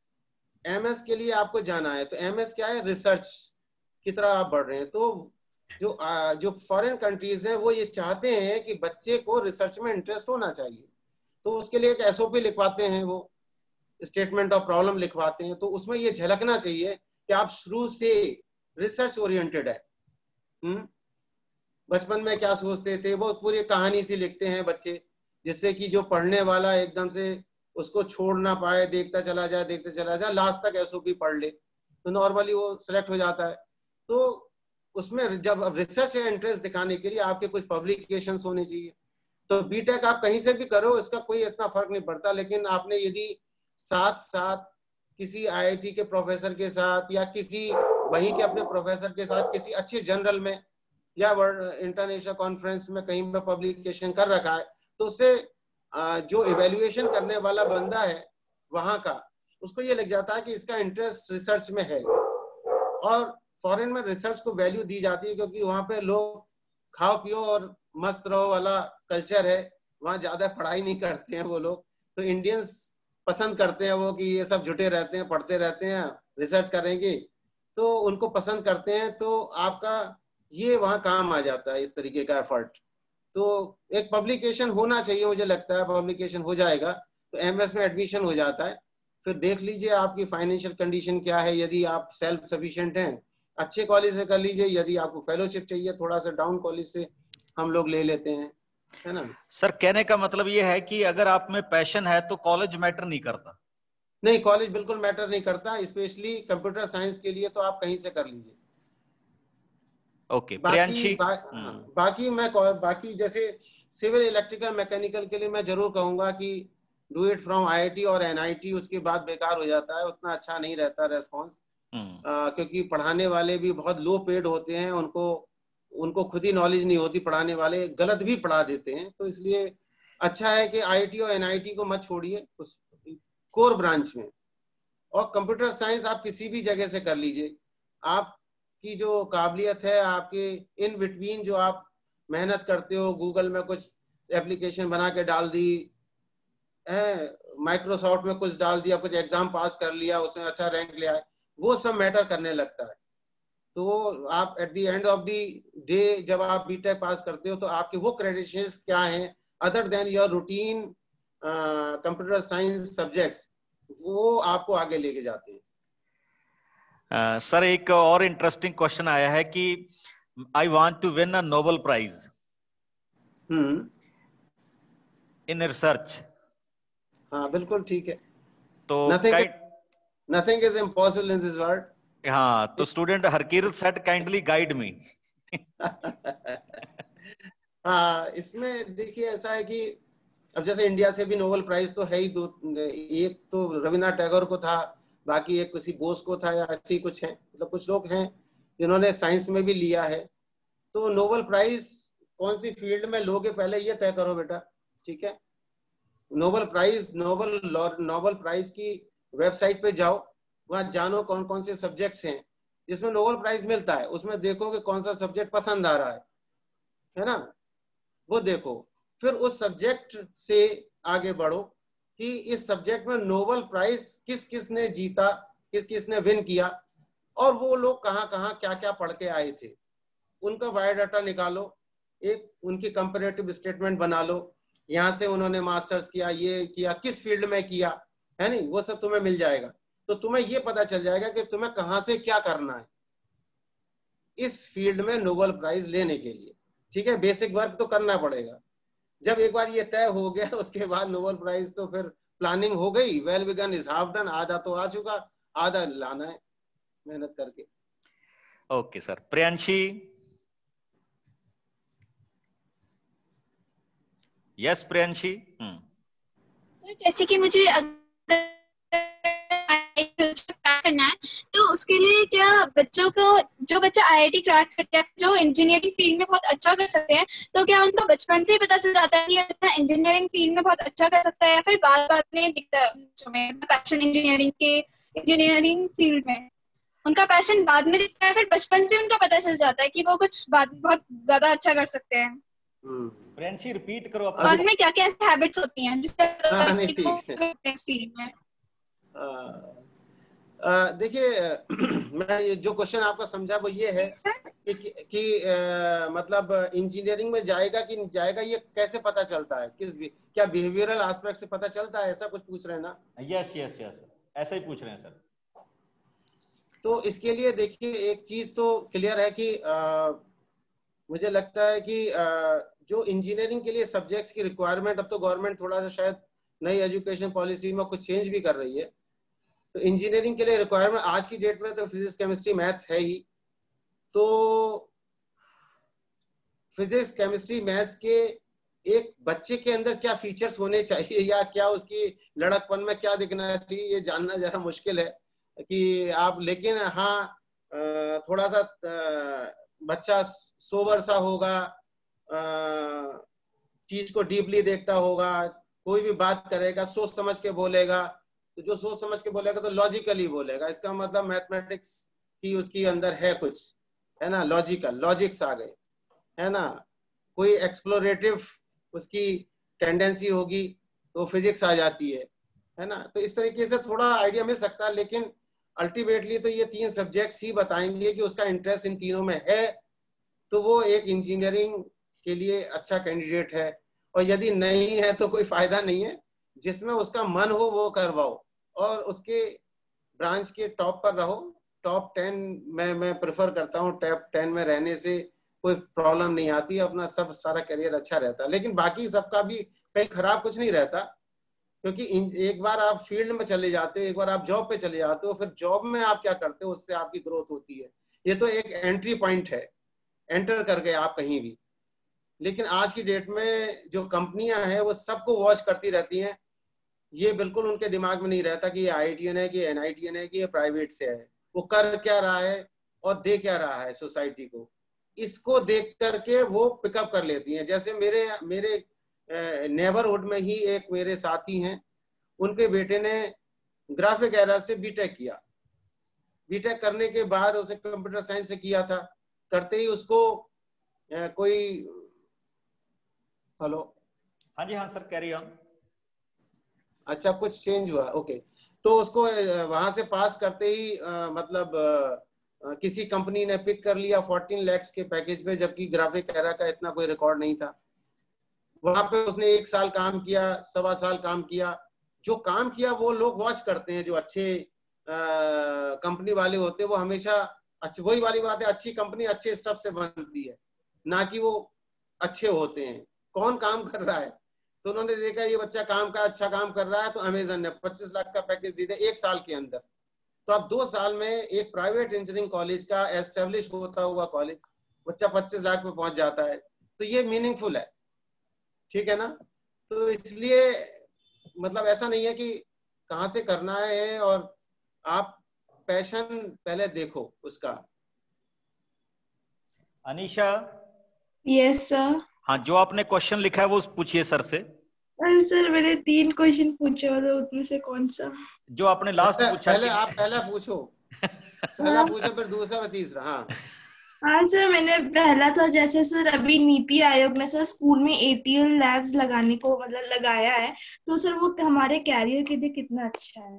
एमएस के लिए आपको जाना है, तो एमएस क्या है, रिसर्च की तरह आप बढ़ रहे हैं। तो जो जो फॉरेन कंट्रीज हैं वो ये चाहते हैं कि बच्चे को रिसर्च में इंटरेस्ट होना चाहिए, तो उसके लिए एक एसओपी लिखवाते हैं, वो स्टेटमेंट ऑफ प्रॉब्लम लिखवाते हैं। तो उसमें ये झलकना चाहिए कि आप शुरू से रिसर्च ओरिएंटेड है। हम्म बचपन में क्या सोचते थे, वो पूरी कहानी सी लिखते हैं बच्चे, जिससे कि जो पढ़ने वाला एकदम से उसको छोड़ ना पाए, देखता चला जाए देखते चला जाए, लास्ट तक एसओपी पढ़ ले, तो नॉर्मली वो सिलेक्ट हो जाता है। तो उसमें जब रिसर्च या इंटरेस्ट दिखाने के लिए आपके कुछ पब्लिकेशंस होने चाहिए। तो बीटेक आप कहीं से भी करो, इसका कोई इतना फर्क नहीं पड़ता, लेकिन आपने यदि साथ साथ किसी आईआईटी के प्रोफेसर के साथ या किसी वहीं के अपने प्रोफेसर के साथ किसी अच्छे जर्नल में या वर्ल्ड इंटरनेशनल कॉन्फ्रेंस में कहीं में पब्लिकेशन कर रखा है, तो उससे जो इवेल्युएशन करने वाला बंदा है वहां का, उसको ये लग जाता है कि इसका इंटरेस्ट रिसर्च में है। और फॉरेन में रिसर्च को वैल्यू दी जाती है क्योंकि वहां पे लोग खाओ पियो और मस्त रहो वाला कल्चर है, वहां ज्यादा पढ़ाई नहीं करते हैं वो लोग। तो इंडियंस पसंद करते हैं वो कि ये सब जुटे रहते हैं, पढ़ते रहते हैं, रिसर्च करेंगे, तो उनको पसंद करते हैं। तो आपका ये वहाँ काम आ जाता है, इस तरीके का एफर्ट। तो एक पब्लिकेशन होना चाहिए, मुझे लगता है पब्लिकेशन हो जाएगा तो एमएस में एडमिशन हो जाता है। फिर देख लीजिए आपकी फाइनेंशियल कंडीशन क्या है, यदि आप सेल्फ सफिशिएंट हैं अच्छे कॉलेज से कर लीजिए, यदि आपको फेलोशिप चाहिए थोड़ा सा डाउन कॉलेज से हम लोग ले लेते हैं, है ना। सर कहने का मतलब ये है कि अगर आप में पैशन है तो कॉलेज मैटर नहीं करता? नहीं, कॉलेज बिल्कुल मैटर नहीं करता, स्पेशली कंप्यूटर साइंस के लिए तो आप कहीं से कर लीजिए। ओके, बाकी बा, बाकी मैं बाकी जैसे सिविल इलेक्ट्रिकल मैकेनिकल के लिए मैं जरूर कहूंगा कि डू इट फ्रॉम आईआईटी और एनआईटी, उसके बाद बेकार हो जाता है, उतना अच्छा नहीं रहता रेस्पॉन्स, क्योंकि पढ़ाने वाले भी बहुत लो पेड होते हैं, उनको उनको खुद ही नॉलेज नहीं होती, पढ़ाने वाले गलत भी पढ़ा देते हैं। तो इसलिए अच्छा है कि आईआईटी और एनआईटी को मत छोड़िए उस कोर ब्रांच में। और कंप्यूटर साइंस आप किसी भी जगह से कर लीजिए, आपकी जो काबिलियत है, आपके इन बिटवीन जो आप मेहनत करते हो, गूगल में कुछ एप्लीकेशन बना के डाल दी है, माइक्रोसॉफ्ट में कुछ डाल दिया, कुछ एग्जाम पास कर लिया, उसमें अच्छा रैंक ले आए, वो सब मैटर करने लगता है। तो आप at the end of the day जब आप बीटेक पास करते हो तो आपके वो क्रेडेंशियल्स क्या हैं other than your routine computer science subjects, वो आपको आगे लेके जाते हैं। सर uh, एक और इंटरेस्टिंग क्वेश्चन आया है कि I want to win a Nobel prize in research. हाँ बिल्कुल ठीक है, तो nothing is impossible in this world. हाँ, तो student Harkirat said kindly guide me. हाँ, इसमें देखिए ऐसा है कि अब जैसे इंडिया से भी नोबेल प्राइज तो है ही दो, एक तो रविन्द्रनाथ टैगोर को था, बाकी एक किसी बोस को था, या ऐसे ही कुछ है, मतलब कुछ लोग हैं जिन्होंने साइंस में भी लिया है। तो नोबेल प्राइज कौन सी फील्ड में लोगे पहले ये तय करो बेटा, ठीक है। Nobel prize Nobel Nobel prize की वेबसाइट पे जाओ, वहां जानो कौन कौन से सब्जेक्ट्स हैं जिसमें नोबेल प्राइज मिलता है, उसमें देखो कि कौन सा सब्जेक्ट पसंद आ रहा है है ना, वो देखो, फिर उस सब्जेक्ट से आगे बढ़ो कि इस सब्जेक्ट में नोबेल प्राइज किस किस ने जीता, किस किस ने विन किया, और वो लोग कहाँ कहाँ क्या क्या पढ़ के आए थे, उनका बायोडाटा निकालो, एक उनकी कंपैरेटिव स्टेटमेंट बना लो, यहाँ से उन्होंने मास्टर्स किया, ये किया, किस फील्ड में किया, है नहीं, वो सब तुम्हें मिल जाएगा। तो तुम्हें ये पता चल जाएगा कि तुम्हें कहाँ से क्या करना है इस फील्ड में नोबेल प्राइज लेने के लिए, ठीक है। बेसिक वर्क तो करना पड़ेगा। जब एक बार ये तय हो गया उसके बाद नोबेल प्राइज तो फिर प्लानिंग हो गई, well begun is half done, आधा तो आ चुका, आधा लाना है मेहनत करके। Okay sir. Priyanshi. Yes Priyanshi. Sir जैसे कि मुझे करना है तो उसके लिए क्या बच्चों को, जो बच्चा आईआईटी क्रैक करते हैं, जो इंजीनियरिंग फील्ड में बहुत अच्छा कर सकते हैं, तो क्या उनको बचपन से ही पता चल जाता है कि अपना इंजीनियरिंग फील्ड में बहुत अच्छा कर सकता है, या फिर बाद बाद में दिखता है पैशन इंजीनियरिंग के इंजीनियरिंग फील्ड में, उनका पैशन बाद में दिखता है, फिर बचपन से उनको पता चल जाता है कि वो कुछ बाद बहुत ज्यादा अच्छा कर सकते हैं? प्रियांशी रिपीट करो। और उनमें क्या क्या ऐसी हैबिट्स होती हैं जिससे फील्ड में? देखिए मैं जो क्वेश्चन आपका समझा वो ये है कि, कि आ, मतलब इंजीनियरिंग में जाएगा कि नहीं जाएगा ये कैसे पता चलता है, किस भी क्या बिहेवियरल एस्पेक्ट से पता चलता है, ऐसा कुछ पूछ रहे हैं ना? यस यस यस ऐसा ही पूछ रहे हैं सर। तो इसके लिए देखिए एक चीज तो क्लियर है कि आ, मुझे लगता है कि आ, जो इंजीनियरिंग के लिए सब्जेक्ट्स की रिक्वायरमेंट, अब तो गवर्नमेंट थोड़ा सा शायद नई एजुकेशन पॉलिसी में कुछ चेंज भी कर रही है, तो इंजीनियरिंग के लिए रिक्वायरमेंट आज की डेट में तो फिजिक्स केमिस्ट्री मैथ्स है ही। तो फिजिक्स केमिस्ट्री मैथ्स के एक बच्चे के अंदर क्या फीचर्स होने चाहिए या क्या उसकी लड़कपन में क्या दिखना चाहिए ये जानना जरा मुश्किल है कि आप, लेकिन हाँ थोड़ा सा बच्चा सोबर सा होगा, चीज को डीपली देखता होगा, कोई भी बात करेगा सोच समझ के बोलेगा, तो जो सोच समझ के बोलेगा तो लॉजिकली बोलेगा, इसका मतलब मैथमेटिक्स की उसकी अंदर है कुछ, है ना, लॉजिकल लॉजिक्स आ गए, है ना, कोई एक्सप्लोरेटिव उसकी टेंडेंसी होगी तो फिजिक्स आ जाती है, है ना। तो इस तरीके से थोड़ा आइडिया मिल सकता है, लेकिन अल्टीमेटली तो ये तीन सब्जेक्ट्स ही बताएंगे कि उसका इंटरेस्ट इन तीनों में है तो वो एक इंजीनियरिंग के लिए अच्छा कैंडिडेट है, और यदि नहीं है तो कोई फायदा नहीं है, जिसमें उसका मन हो वो करवाओ और उसके ब्रांच के टॉप पर रहो। टॉप टेन में मैं प्रेफर करता हूँ, टॉप टेन में रहने से कोई प्रॉब्लम नहीं आती, अपना सब सारा करियर अच्छा रहता है, लेकिन बाकी सबका भी कहीं खराब कुछ नहीं रहता, क्योंकि एक बार आप फील्ड में चले जाते हो, एक बार आप जॉब पे चले जाते हो, फिर जॉब में आप क्या करते हो उससे आपकी ग्रोथ होती है। ये तो एक एंट्री पॉइंट है, एंटर कर गए आप कहीं भी, लेकिन आज की डेट में जो कंपनियां हैं वो सबको वॉच करती रहती हैं। ये बिल्कुल उनके दिमाग में नहीं रहता कि ये आई आई टी एन है कि एन आई टी एन है कि ये प्राइवेट से है, वो कर क्या रहा है और दे क्या रहा है सोसाइटी को, इसको देख करके वो पिकअप कर लेती हैं। जैसे मेरे मेरे नेबरहुड में ही एक मेरे साथी हैं, उनके बेटे ने ग्राफिक एरर से बीटेक किया। बीटेक करने के बाद उसे कंप्यूटर साइंस से किया था, करते ही उसको ए, कोई हेलो हाँ जी हाँ सर कैरी ऑन। अच्छा कुछ चेंज हुआ, ओके। तो उसको वहां से पास करते ही आ, मतलब आ, किसी कंपनी ने पिक कर लिया फोर्टीन लैक्स के पैकेज पे, जबकि ग्राफिक एरर का इतना कोई रिकॉर्ड नहीं था। वहां पे उसने एक साल काम किया, सवा साल काम किया। जो काम किया वो लोग वॉच करते हैं, जो अच्छे कंपनी वाले होते हैं वो हमेशा अच्छी, वही वाली बात है, अच्छी कंपनी अच्छे स्टफ से बनती है, ना कि वो अच्छे होते हैं। कौन काम कर रहा है, तो उन्होंने देखा ये बच्चा काम का अच्छा काम कर रहा है, तो अमेजन ने पच्चीस लाख का पैकेज दे दिया एक साल के अंदर। तो अब दो साल में एक प्राइवेट इंजीनियरिंग कॉलेज का एस्टेब्लिश होता हुआ कॉलेज बच्चा पच्चीस लाख पे पहुंच जाता है, तो ये मीनिंगफुल है, ठीक है ना। तो इसलिए मतलब ऐसा नहीं है कि कहाँ से करना है, और आप पैशन पहले देखो उसका। अनीशा। Yes sir. हाँ, जो आपने क्वेश्चन लिखा है वो पूछिए सर से। अरे सर मैंने तीन क्वेश्चन पूछे और उसमें से कौन सा जो आपने लास्ट पहले, पूछा पहले कि... आप पहला पूछो पहला पूछो फिर दूसरा फिर तीसरा। हाँ हाँ सर, मैंने पहला था जैसे सर अभी नीति आयोग ने सर स्कूल में ए टी एल लैब्स लगाने को मतलब लगाया है, तो सर वो हमारे कैरियर के लिए कितना अच्छा है।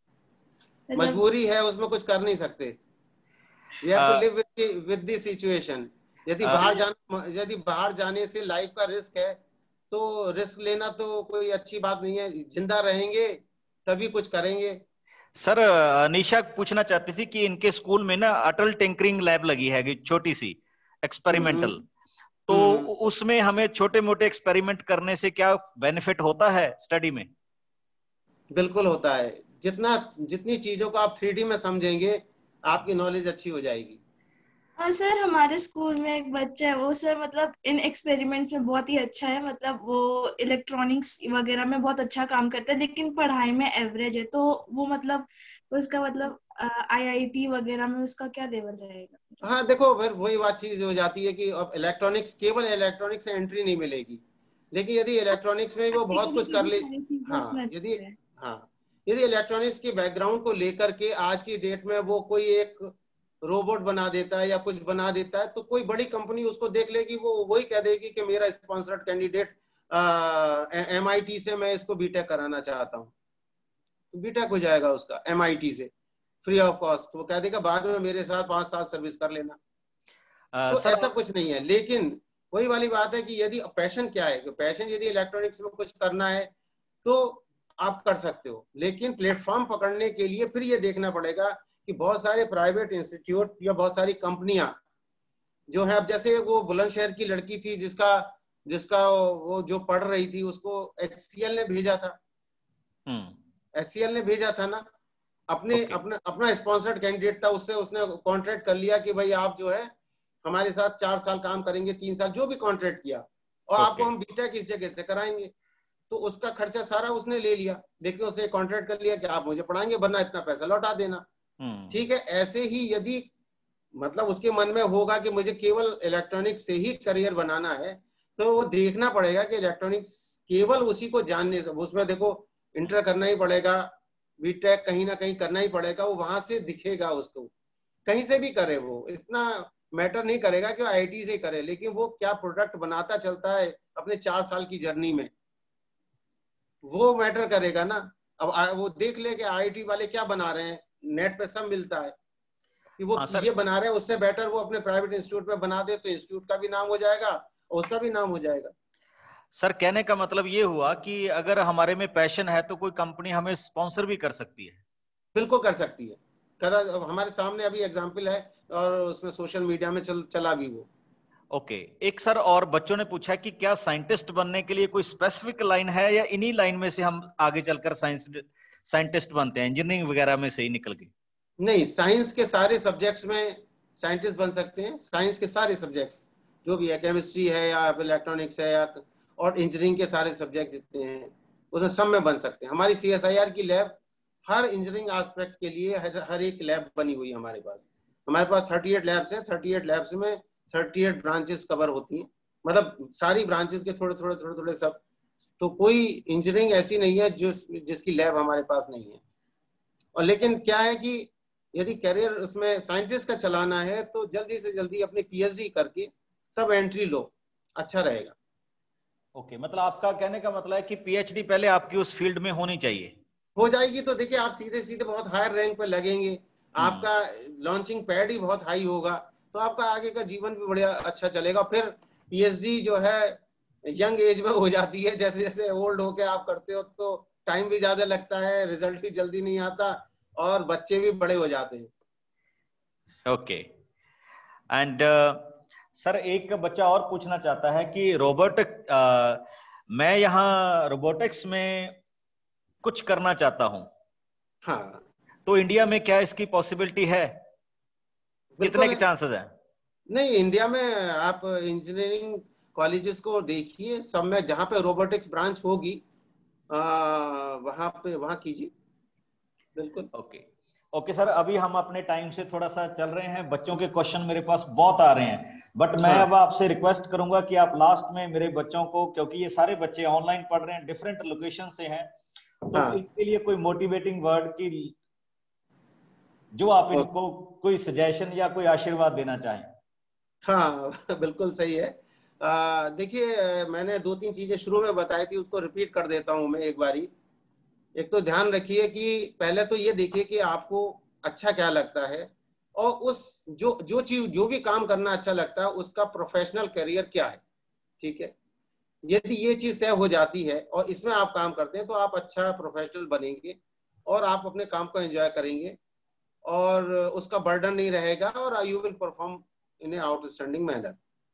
मजबूरी है, उसमें कुछ कर नहीं सकते। You have to live with the, with the situation. यदि बाहर जाना यदि बाहर जाने से लाइफ का रिस्क है, तो रिस्क लेना तो कोई अच्छी बात नहीं है। जिंदा रहेंगे तभी कुछ करेंगे। सर निशा पूछना चाहती थी कि इनके स्कूल में ना अटल टिंकरिंग लैब लगी है, छोटी सी एक्सपेरिमेंटल, तो उसमें हमें छोटे मोटे एक्सपेरिमेंट करने से क्या बेनिफिट होता है स्टडी में? बिल्कुल होता है। जितना जितनी चीजों को आप थ्री डी में समझेंगे आपकी नॉलेज अच्छी हो जाएगी। हाँ सर, हमारे स्कूल में एक बच्चा है, वो सर मतलब इन एक्सपेरिमेंट्स में बहुत ही अच्छा है, मतलब वो इलेक्ट्रॉनिक्स वगैरह में बहुत अच्छा काम करता है, लेकिन पढ़ाई में एवरेज है। तो वो मतलब उसका मतलब आई आई टी वगैरह में उसका क्या लेवल रहेगा? हाँ देखो, फिर वही बात चीज हो जाती है कि अब इलेक्ट्रॉनिक्स, केवल इलेक्ट्रॉनिक्स से एंट्री नहीं मिलेगी, लेकिन यदि इलेक्ट्रॉनिक्स में वो बहुत कुछ कर ले, हाँ यदि हाँ यदि इलेक्ट्रॉनिक्स के बैकग्राउंड को लेकर के आज की डेट में वो कोई एक रोबोट बना देता है या कुछ बना देता है, तो कोई बड़ी कंपनी उसको देख लेगी, वो वही कह देगी कि मेरा sponsored candidate M I T से, मैं इसको बीटेक कराना चाहता हूँ, तो बीटेक हो जाएगा उसका एम आई टी से फ्री ऑफ कॉस्ट। वो कह देगा बाद में मेरे साथ पांच साल सर्विस कर लेना। आ, तो ऐसा कुछ नहीं है। लेकिन वही वाली बात है कि यदि पैशन क्या है, पैशन यदि इलेक्ट्रॉनिक्स में कुछ करना है तो आप कर सकते हो, लेकिन प्लेटफॉर्म पकड़ने के लिए फिर ये देखना पड़ेगा कि बहुत सारे प्राइवेट इंस्टीट्यूट या बहुत सारी कंपनियां जो है, अब जैसे वो बुलंदशहर की लड़की थी जिसका जिसका वो जो पढ़ रही थी, उसको एच सी एल ने भेजा था, एच सी एल ने भेजा था ना, अपने okay. अपने अपना स्पॉन्सर्ड कैंडिडेट था, उससे उसने कॉन्ट्रैक्ट कर लिया कि भाई आप जो है हमारे साथ चार साल काम करेंगे, तीन साल जो भी कॉन्ट्रैक्ट किया, और okay. आपको हम बीटेक इस जगह से कराएंगे। तो उसका खर्चा सारा उसने ले लिया, लेकिन उसने कॉन्ट्रैक्ट कर लिया कि आप मुझे पढ़ाएंगे, वरना इतना पैसा लौटा देना। ठीक है, ऐसे ही यदि मतलब उसके मन में होगा कि मुझे केवल इलेक्ट्रॉनिक्स से ही करियर बनाना है, तो वो देखना पड़ेगा कि इलेक्ट्रॉनिक्स केवल उसी को जानने से, उसमें देखो इंटर करना ही पड़ेगा, बीटेक कहीं ना कहीं करना ही पड़ेगा, वो वहां से दिखेगा उसको, कहीं से भी करे, वो इतना मैटर नहीं करेगा कि आई आई टी से करे, लेकिन वो क्या प्रोडक्ट बनाता चलता है अपने चार साल की जर्नी में, वो मैटर करेगा ना। अब वो देख ले कि आई आई टी वाले क्या बना रहे हैं, नेट पे सब मिलता है कि वो हाँ, ये बना रहे हैं, उससे बेटर वो अपने प्राइवेट इंस्टीट्यूट में बना दे, तो इंस्टीट्यूट का भी नाम हो जाएगा और उसका भी नाम हो जाएगा। सर कहने का मतलब ये हुआ कि अगर हमारे में पैशन है तो कोई कंपनी हमें स्पॉन्सर भी कर सकती है। बिल्कुल कर सकती है, कदा हमारे सामने अभी एग्जाम्पल है और उसमें सोशल मीडिया में चल, चला भी वो। Okay okay. एक सर और बच्चों ने पूछा कि क्या साइंटिस्ट बनने के लिए कोई स्पेसिफिक लाइन है, या इन्हीं लाइन में से हम आगे चलकर साइंस साइंटिस्ट बनते हैं, इंजीनियरिंग वगैरह में से ही निकल के? नहीं, साइंस के सारे सब्जेक्ट्स में साइंटिस्ट बन सकते हैं। साइंस के सारे सब्जेक्ट्स जो भी है, केमिस्ट्री है या इलेक्ट्रॉनिक्स है या और इंजीनियरिंग के सारे सब्जेक्ट जितने हैं उसमें सब में बन सकते हैं। हमारी सी एस आई आर की लैब हर इंजीनियरिंग एस्पेक्ट के लिए हर, हर एक लैब बनी हुई है हमारे पास। हमारे पास अड़तीस लैब्स हैं, अड़तीस लैब्स में अड़तीस ब्रांचेस कवर होती हैं, मतलब सारी ब्रांचेस के थोड़े थोड़े थोड़े थोड़े सब। तो कोई इंजीनियरिंग ऐसी नहीं है जो जिसकी लैब हमारे पास नहीं है। और लेकिन क्या है कि यदि करियर उसमें साइंटिस्ट का चलाना है तो जल्दी से जल्दी अपनी पीएचडी करके तब एंट्री लो, अच्छा रहेगा। ओके okay, मतलब आपका कहने का मतलब है कि पीएचडी पहले आपकी उस फील्ड में होनी चाहिए। हो जाएगी तो देखिए आप सीधे सीधे बहुत हायर रैंक पे लगेंगे, आपका लॉन्चिंग पैड ही बहुत हाई होगा, तो आपका आगे का जीवन भी बढ़िया अच्छा चलेगा। फिर पीएचडी जो है यंग एज में हो जाती है, जैसे जैसे ओल्ड होके आप करते हो तो टाइम भी ज्यादा लगता है, रिजल्ट भी जल्दी नहीं आता और बच्चे भी बड़े हो जाते हैं। ओके एंड सर एक बच्चा और पूछना चाहता है कि रोबोटिक uh, मैं यहाँ रोबोटिक्स में कुछ करना चाहता हूँ। हाँ, तो इंडिया में क्या इसकी पॉसिबिलिटी है? कितने के चांसेस हैं? नहीं, इंडिया में आप इंजीनियरिंग कॉलेजेस को देखिए, सब में जहाँ पे रोबोटिक्स ब्रांच होगी वहां पे वहां कीजिए। बिल्कुल। ओके ओके सर, अभी हम अपने टाइम से थोड़ा सा चल रहे हैं, बच्चों के क्वेश्चन मेरे पास बहुत आ रहे हैं, बट मैं हाँ। अब आपसे रिक्वेस्ट करूंगा कि आप लास्ट में मेरे बच्चों को, क्योंकि ये सारे बच्चे ऑनलाइन पढ़ रहे हैं, डिफरेंट लोकेशन से हैं, तो हाँ। इनके लिए कोई मोटिवेटिंग वर्ड की जो आप इनको कोई सजेशन या कोई आशीर्वाद देना चाहें। हाँ बिल्कुल सही है। देखिए मैंने दो तीन चीजें शुरू में बताई थी, उसको रिपीट कर देता हूं मैं एक बारी। एक तो ध्यान रखिए कि पहले तो ये देखिए कि आपको अच्छा क्या लगता है और उस जो जो चीज जो भी काम करना अच्छा लगता है उसका प्रोफेशनल करियर क्या है। ठीक है, यदि ये चीज तय हो जाती है और इसमें आप काम करते हैं तो आप अच्छा प्रोफेशनल बनेंगे और आप अपने काम को एंजॉय करेंगे और उसका बर्डन नहीं रहेगा और you will perform in a outstanding manner.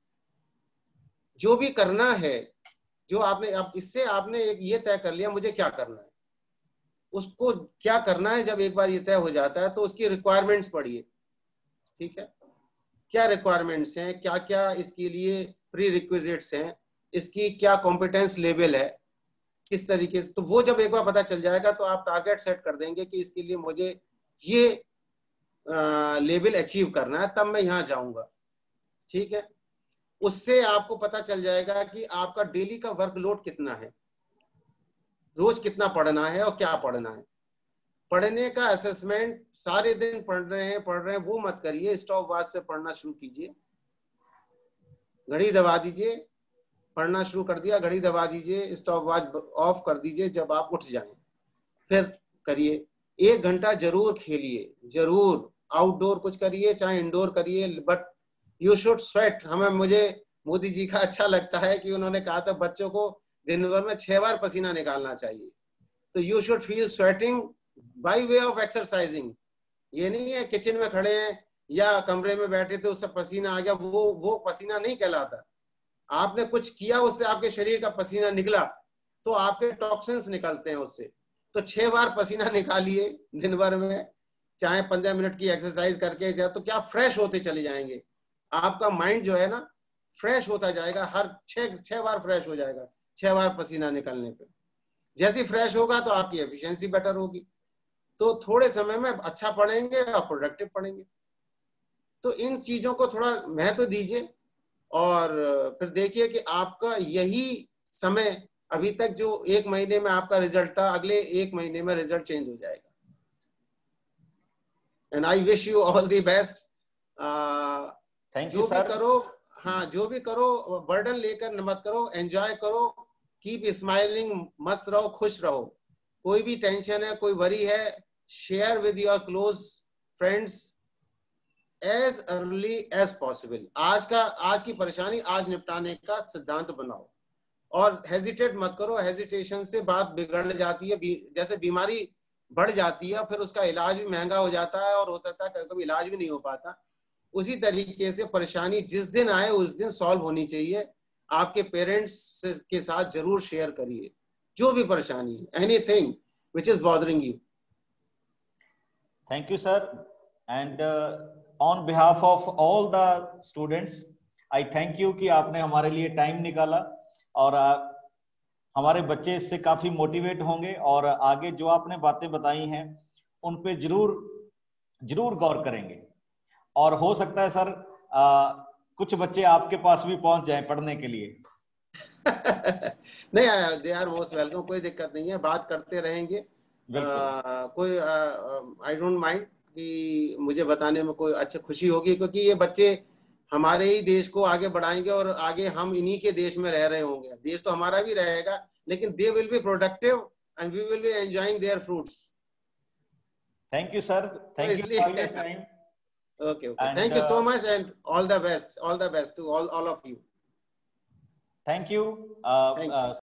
जो भी करना है, जो आपने आप इससे आपने एक ये तय कर लिया मुझे क्या करना है, उसको क्या करना है जब एक बार ये तय हो जाता है तो उसकी रिक्वायरमेंट्स पढ़िए। ठीक है, क्या रिक्वायरमेंट्स हैं, क्या क्या इसके लिए प्री रिक्विजिट्स हैं, इसकी क्या कॉम्पिटेंस लेवल है, किस तरीके से, तो वो जब एक बार पता चल जाएगा तो आप टारगेट सेट कर देंगे कि इसके लिए मुझे ये लेवल अचीव करना है, तब मैं यहाँ जाऊंगा। ठीक है, उससे आपको पता चल जाएगा कि आपका डेली का वर्कलोड कितना है, रोज कितना पढ़ना है और क्या पढ़ना है। पढ़ने का असेसमेंट सारे दिन पढ़ रहे हैं पढ़ रहे हैं वो मत करिए, स्टॉप वॉच से पढ़ना शुरू कीजिए। घड़ी दबा दीजिए, पढ़ना शुरू कर दिया, घड़ी दबा दीजिए, स्टॉप वॉच ऑफ कर दीजिए जब आप उठ जाएं, फिर करिए। एक घंटा जरूर खेलिए, जरूर आउटडोर कुछ करिए चाहे इंडोर करिए, बट यू शुड स्वेट। हमें मुझे मोदी जी का अच्छा लगता है कि उन्होंने कहा था बच्चों को दिन भर में छह बार पसीना निकालना चाहिए, तो you should feel sweating by way of exercising. ये नहीं है किचन में खड़े हैं या कमरे में बैठे थे उससे पसीना आ गया, वो वो पसीना नहीं कहलाता। आपने कुछ किया, उससे आपके शरीर का पसीना निकला तो आपके टॉक्सिन्स निकलते हैं उससे। तो छह बार पसीना निकालिए दिन भर में, चाहे पंद्रह मिनट की एक्सरसाइज करके जाए, तो क्या फ्रेश होते चले जाएंगे। आपका माइंड जो है ना फ्रेश होता जाएगा, हर छह छह बार फ्रेश हो जाएगा, छह बार पसीना निकलने पे। जैसे फ्रेश होगा तो आपकी एफिशिएंसी बेटर होगी, तो थोड़े समय में अच्छा पढ़ेंगे और प्रोडक्टिव पढ़ेंगे। तो इन चीजों को थोड़ा महत्व दीजिए और फिर देखिए कि आपका यही समय अभी तक जो एक महीने में आपका रिजल्ट था, अगले एक महीने में रिजल्ट चेंज हो जाएगा। And I wish you all the best. Thank you sir. भी करो, हाँ जो भी करो बर्डन लेकर मत करो, एंजॉय करो, कीप स्माइलिंग, मस्त रहो, खुश रहो। कोई भी टेंशन है, कोई वरी है, share with your close friends as early as possible. आज का आज की परेशानी आज निपटाने का सिद्धांत बनाओ और हेजिटेट मत करो। हेजिटेशन से बात बिगड़ जाती है, जैसे बीमारी बढ़ जाती है फिर उसका इलाज भी महंगा हो जाता है और हो सकता है कभी कभी इलाज भी नहीं हो पाता। उसी तरीके से परेशानी जिस दिन आए उस दिन सॉल्व होनी चाहिए। आपके पेरेंट्स के साथ जरूर शेयर करिए जो भी परेशानी है, anything which is bothering you. Thank you sir, and on behalf of all the students I thank you कि आपने हमारे लिए टाइम निकाला, और आ, हमारे बच्चे इससे काफी मोटिवेट होंगे और आगे जो आपने बातें बताई हैं उन पे जरूर जरूर गौर करेंगे। और हो सकता है सर आ, कुछ बच्चे आपके पास भी पहुंच जाएं पढ़ने के लिए। नहीं, दे आर मोस्ट वेलकम, कोई दिक्कत नहीं है, बात करते रहेंगे। आ, कोई आई डोंट माइंड कि मुझे बताने में कोई अच्छी खुशी होगी, क्योंकि ये बच्चे हमारे ही देश को आगे बढ़ाएंगे और आगे हम इन्हीं के देश में रह रहे होंगे। देश तो हमारा भी रहेगा, लेकिन they will be productive and we will be enjoying their fruits. Thank you sir, thank you for your time. Okay, okay. And, thank you so much, and all the best. All the best to all all of you. Thank you. Uh, thank you. Uh,